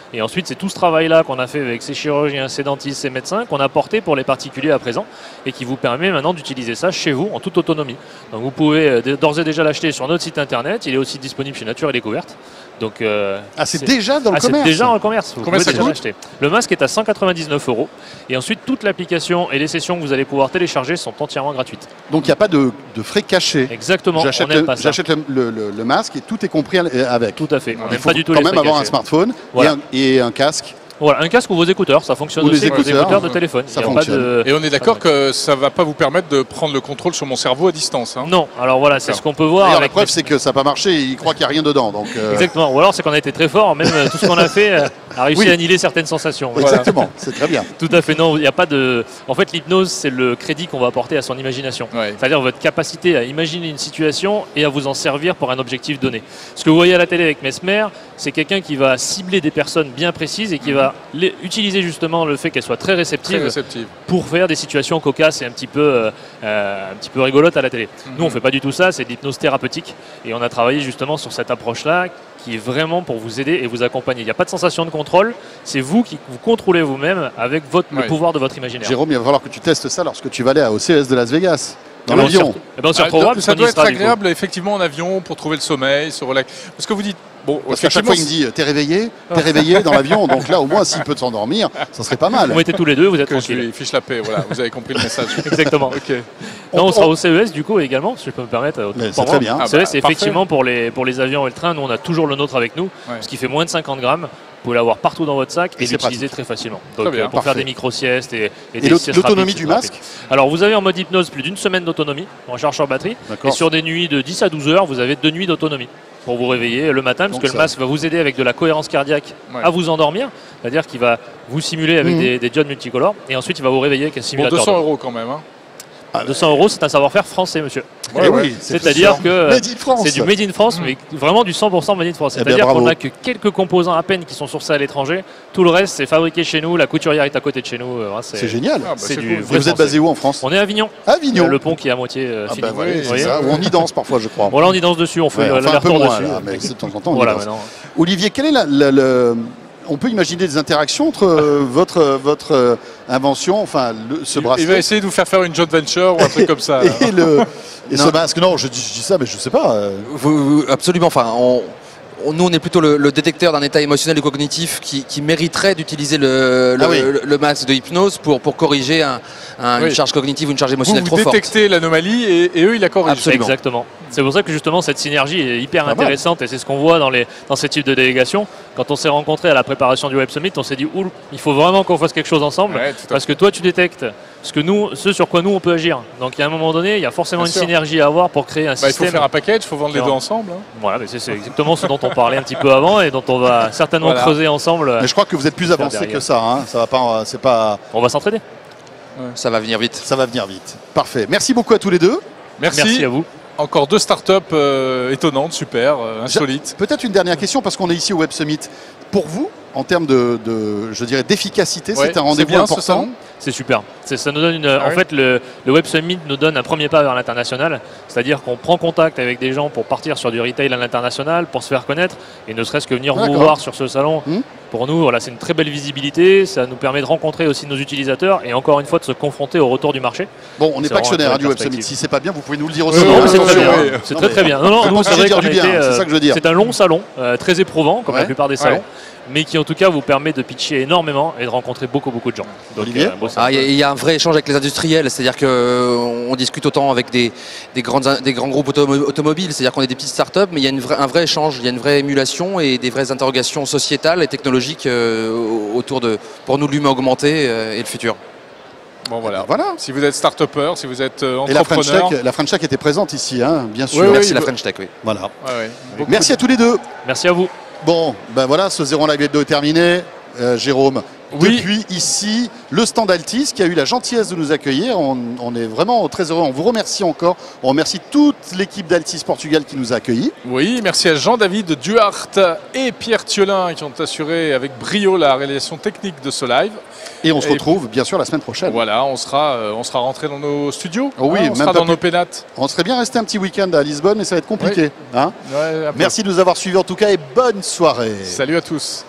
F: Et ensuite, c'est tout ce travail-là qu'on a fait avec ces chirurgiens, ces dentistes, ces médecins, qu'on a porté pour les particuliers à présent et qui vous permet maintenant d'utiliser ça chez vous en toute autonomie. Donc vous pouvez d'ores et déjà l'acheter sur notre site internet. Il est aussi disponible chez Nature et Découverte. Donc, euh,
A: ah, c'est déjà dans le
F: ah,
A: commerce.
F: C'est déjà dans le commerce. Vous
B: Combien
F: pouvez
B: ça
F: déjà
B: coûte
F: l'acheter. Le masque est à cent quatre-vingt-dix-neuf euros. Et ensuite, toute l'application et les sessions que vous allez pouvoir télécharger sont entièrement gratuites.
A: Donc il n'y a pas de, de frais cachés.
F: Exactement.
A: J'achète
F: on n'aime
A: le,
F: pas ça.
A: j'achète le, le- le- le masque et tout est compris avec.
F: Tout à fait. On
A: Il
F: n'aime
A: faut
F: pas du tout
A: quand
F: les
A: même
F: frais
A: avoir un
F: cachés.
A: smartphone
F: Voilà.
A: et, un, et un casque.
F: Voilà, un casque ou vos écouteurs, ça fonctionne
A: Ou les
F: aussi avec vos
A: écouteurs,
F: écouteurs de
A: ouais.
F: téléphone.
A: Ça
F: Il y a pas
A: fonctionne.
F: de-
B: Et on est d'accord que ça ne va pas vous permettre de prendre le contrôle sur mon cerveau à distance. Hein.
F: Non, alors voilà, c'est
B: D'accord.
F: ce qu'on peut voir.
A: D'ailleurs, la
F: avec
A: preuve,
F: mes-
A: c'est que ça n'a pas marché. Il croit qu'il n'y a rien dedans. Donc, euh,
F: Exactement. Ou alors c'est qu'on a été très fort, même euh, tout ce qu'on a fait euh, a réussi
A: Oui.
F: à annihiler certaines sensations. Voilà.
A: Exactement, c'est très bien.
F: Tout à fait, non, il n'y a pas de. En fait, l'hypnose, c'est le crédit qu'on va apporter à son imagination.
B: Ouais.
F: C'est-à-dire votre capacité à imaginer une situation et à vous en servir pour un objectif donné. Ce que vous voyez à la télé avec Mesmer, c'est quelqu'un qui va cibler des personnes bien précises et qui va les- utiliser justement le fait qu'elles soient très réceptives
B: Très réceptive.
F: pour faire des situations cocasses et un petit peu, euh, euh, un petit peu rigolotes à la télé. Nous, on ne fait pas du tout ça, c'est de l'hypnose thérapeutique. Et on a travaillé justement sur cette approche-là qui est vraiment pour vous aider et vous accompagner. Il n'y a pas de sensation de contrôle, c'est vous qui vous contrôlez vous-même avec votre, le
B: Ouais.
F: pouvoir de votre imaginaire.
A: Jérôme, il va falloir que tu testes ça lorsque tu vas aller au C E S de Las Vegas. Dans
F: Eh ben, on
A: l'avion.
F: s'y- eh ben, on s'y
B: Ah,
F: retrouvera,
B: ça
F: puisqu'on y
B: doit être
F: sera, du coup.
B: agréable effectivement en avion pour trouver le sommeil, se relaxer. Parce que vous dites, bon,
A: Parce qu'à chaque fois, il me dit T'es réveillé T'es réveillé dans l'avion. Donc là, au moins, s'il peut s'endormir, ça serait pas mal.
F: Vous mettez tous les deux, vous êtes
B: que je
F: tranquille.
B: lui fiche la paix. Voilà, vous avez compris le message.
F: Exactement.
B: Ok.
F: Non, on
A: On-
F: sera au C E S du coup également, si je peux me permettre. euh,
A: Mais
F: pour
A: c'est
F: moi.
A: très bien.
B: Ah
F: C E S,
B: bah,
F: c'est
B: parfait.
F: effectivement pour les, pour les avions et le train. Nous, on a toujours le nôtre avec nous, ce qui fait moins de cinquante grammes. Vous pouvez l'avoir partout dans votre sac et,
A: Et c'est
F: l'utiliser
A: pratique.
F: très facilement.
B: Très
F: Donc,
B: bien,
F: euh, pour
A: parfait.
F: faire des micro-siestes et, et
A: Et
F: des
A: l'aut-
F: siestes
A: l'autonomie
F: rapides,
A: du
F: c'est
A: masque
F: rapide. Alors, vous avez en mode hypnose plus d'une semaine d'autonomie en charge sur batterie. Et
A: D'accord.
F: sur des nuits de dix à douze heures, vous avez deux nuits d'autonomie pour vous réveiller le matin, parce
A: Donc
F: que le
A: ça-
F: masque va vous aider avec de la cohérence cardiaque
B: Ouais.
F: à vous endormir, c'est-à-dire qu'il va vous simuler avec
A: Mhm.
F: des, des diodes multicolores, et ensuite il va vous réveiller avec un
B: Bon,
F: simulateur.
B: deux cents
F: de-
B: euros quand même. Hein.
F: deux cents euros, c'est un savoir-faire français, monsieur.
A: Eh
B: Ouais,
A: oui,
B: ouais.
A: c'est
F: C'est-à-dire
A: sûr.
F: que
A: Made in France.
F: c'est du made in France, mais vraiment du cent pour cent made in France.
A: Eh bien,
F: C'est-à-dire qu'on
A: bravo.
F: n'a que quelques composants à peine qui sont sourcés à l'étranger. Tout le reste, c'est fabriqué chez nous. La couturière est à côté de chez nous. Euh,
A: C'est génial.
B: Ah, bah,
F: c'est
B: c'est
F: du
B: cool.
A: Et
F: vrai
A: vous êtes
F: français.
A: basé où en France
F: On est à Avignon.
A: À
F: Il y a
A: Avignon.
F: le pont qui est à moitié euh,
A: Ah
F: fini.
A: bah oui,
F: Vous
A: c'est
F: voyez.
A: ça. Ou on y danse parfois, je crois.
F: Bon, là, on y danse dessus. On fait
A: Ouais,
F: le-
A: enfin, un peu
F: l'aller-retour
A: moins,
F: dessus.
A: là, mais c'est de temps en temps, on y
F: Voilà,
A: danse.
F: maintenant.
A: Olivier, quelle est la, la- le- on peut imaginer des interactions entre euh, votre, votre euh, invention, enfin le- ce
B: Il- Il va
A: bracelet
B: essayer de vous faire faire une joint venture ou un truc comme ça.
A: et, le, et ce
G: Non.
A: masque. Non, je dis, je dis ça, mais je sais pas. euh,
G: Vous- vous- absolument. Enfin, on- on- nous, on est plutôt le, le détecteur d'un état émotionnel et cognitif qui, qui mériterait d'utiliser le, le,
A: Ah oui.
G: le- le masque de hypnose pour, pour corriger un- un-
B: Oui.
G: une charge cognitive ou une charge
B: Vous,
G: émotionnelle
B: vous
G: trop forte.
B: détectez l'anomalie et, et eux, ils la corrigent.
G: Absolument.
F: Exactement. C'est pour ça que justement cette synergie est hyper
A: Pas mal.
F: intéressante et c'est ce qu'on voit dans, les, dans ces types de délégations. Quand on s'est rencontrés à la préparation du Web Summit, on s'est dit Oul, il faut vraiment qu'on fasse quelque chose ensemble
B: Ouais, tout à
F: parce que toi tu détectes ce, que nous, ce sur quoi nous on peut agir. Donc il y a un moment donné, il y a forcément
B: Bien
F: une
B: sûr.
F: synergie à avoir pour créer un
B: Bah, il faut
F: système.
B: faire un package, il faut vendre les deux
F: Clairement.
B: ensemble. hein.
F: Voilà, mais c'est c'est exactement ce dont on parlait un petit peu avant et dont on va certainement
B: Voilà.
F: creuser ensemble.
A: Mais je crois que vous êtes plus avancé
F: derrière.
A: que ça. Hein. Ça va pas, c'est pas,
F: On va s'entraider.
G: Ça va venir vite.
A: ça va venir vite. Parfait. Merci beaucoup à tous les deux.
B: Merci.
F: Merci à vous.
B: Encore deux startups euh, étonnantes, super, euh, insolites.
A: Peut-être une dernière question parce qu'on est ici au Web Summit. Pour vous, en termes de, de je dirais, d'efficacité,
B: Ouais,
A: c'est un rendez-vous
B: bien, ce
A: important.
B: salon.
F: C'est super. C'est- Ça nous donne une,
B: Ah
F: en
B: oui.
F: fait, le, le Web Summit nous donne un premier pas vers l'international. C'est-à-dire qu'on prend contact avec des gens pour partir sur du retail à l'international, pour se faire connaître, et ne serait-ce que venir vous
A: D'accord.
F: voir sur ce salon.
A: Hmm.
F: Pour nous, voilà, c'est une très belle visibilité. Ça nous permet de rencontrer aussi nos utilisateurs et encore une fois de se confronter au retour du marché.
A: Bon, on n'est
F: C'est
A: pas
F: vraiment
A: actionnaire
F: une
A: hein, du Web
F: perspective.
A: Summit. Si c'est pas bien, vous pouvez nous le dire aussi.
B: Oui,
F: Non,
B: oui,
F: mais c'est
B: oui,
F: très
B: oui,
F: bien.
B: oui.
F: C'est
A: Non,
F: très
A: mais-
F: très bien. Non, non,
A: Faut
F: nous,
A: pas
F: c'est
A: que
F: vrai
A: dire
F: qu'on
A: du
F: a
A: bien,
F: été,
A: c'est
F: euh,
A: ça que je veux dire.
F: C'est un long salon, euh, très éprouvant comme
A: Ouais.
F: la plupart des
B: Ouais.
F: salons, mais qui en tout cas vous permet de pitcher énormément et de rencontrer beaucoup beaucoup de gens. Donc,
A: Olivier
F: euh, bon, ça-
G: Ah, Il y, a- il y a un vrai échange avec les industriels, c'est-à-dire qu'on discute autant avec des, des, grandes, des grands groupes automo- automobiles, c'est-à-dire qu'on est des petites startups, mais il y a une vraie- un vrai échange, il y a une vraie émulation et des vraies interrogations sociétales et technologiques euh, autour de, pour nous, l'humain augmenté euh, et le futur.
B: Bon, voilà.
A: Voilà.
B: Si vous êtes start-upper, si vous êtes euh,
A: Et la French
B: entrepreneur.
A: Tech, la French Tech était présente ici, hein, bien sûr.
B: Oui, oui,
G: Merci la
B: bah-
G: French Tech, oui.
A: Voilà.
B: Ouais, ouais. Beaucoup
A: Merci à tous les deux.
F: Merci à vous.
A: Bon, ben voilà, ce zéro live hebdo est terminé. Euh, Jérôme,
B: Oui.
A: depuis ici, le stand Altis qui a eu la gentillesse de nous accueillir. On, on est vraiment très heureux. On vous remercie encore. On remercie toute l'équipe d'Altis Portugal qui nous a accueillis.
B: Oui, merci à Jean-David Duhart et Pierre Thiolin qui ont assuré avec brio la réalisation technique de ce live.
A: Et on se
B: Et-
A: retrouve bien sûr la semaine prochaine.
B: Voilà, on sera, euh, on sera rentré dans nos studios.
A: Oh oui,
B: hein, on
A: même
B: sera
A: pas
B: dans
A: plus-
B: nos pénates.
A: On serait bien resté un petit week-end à Lisbonne, mais ça va être compliqué. Hein
B: Ouais, un peu.
A: Merci de nous avoir suivis en tout cas et bonne soirée.
B: Salut à tous.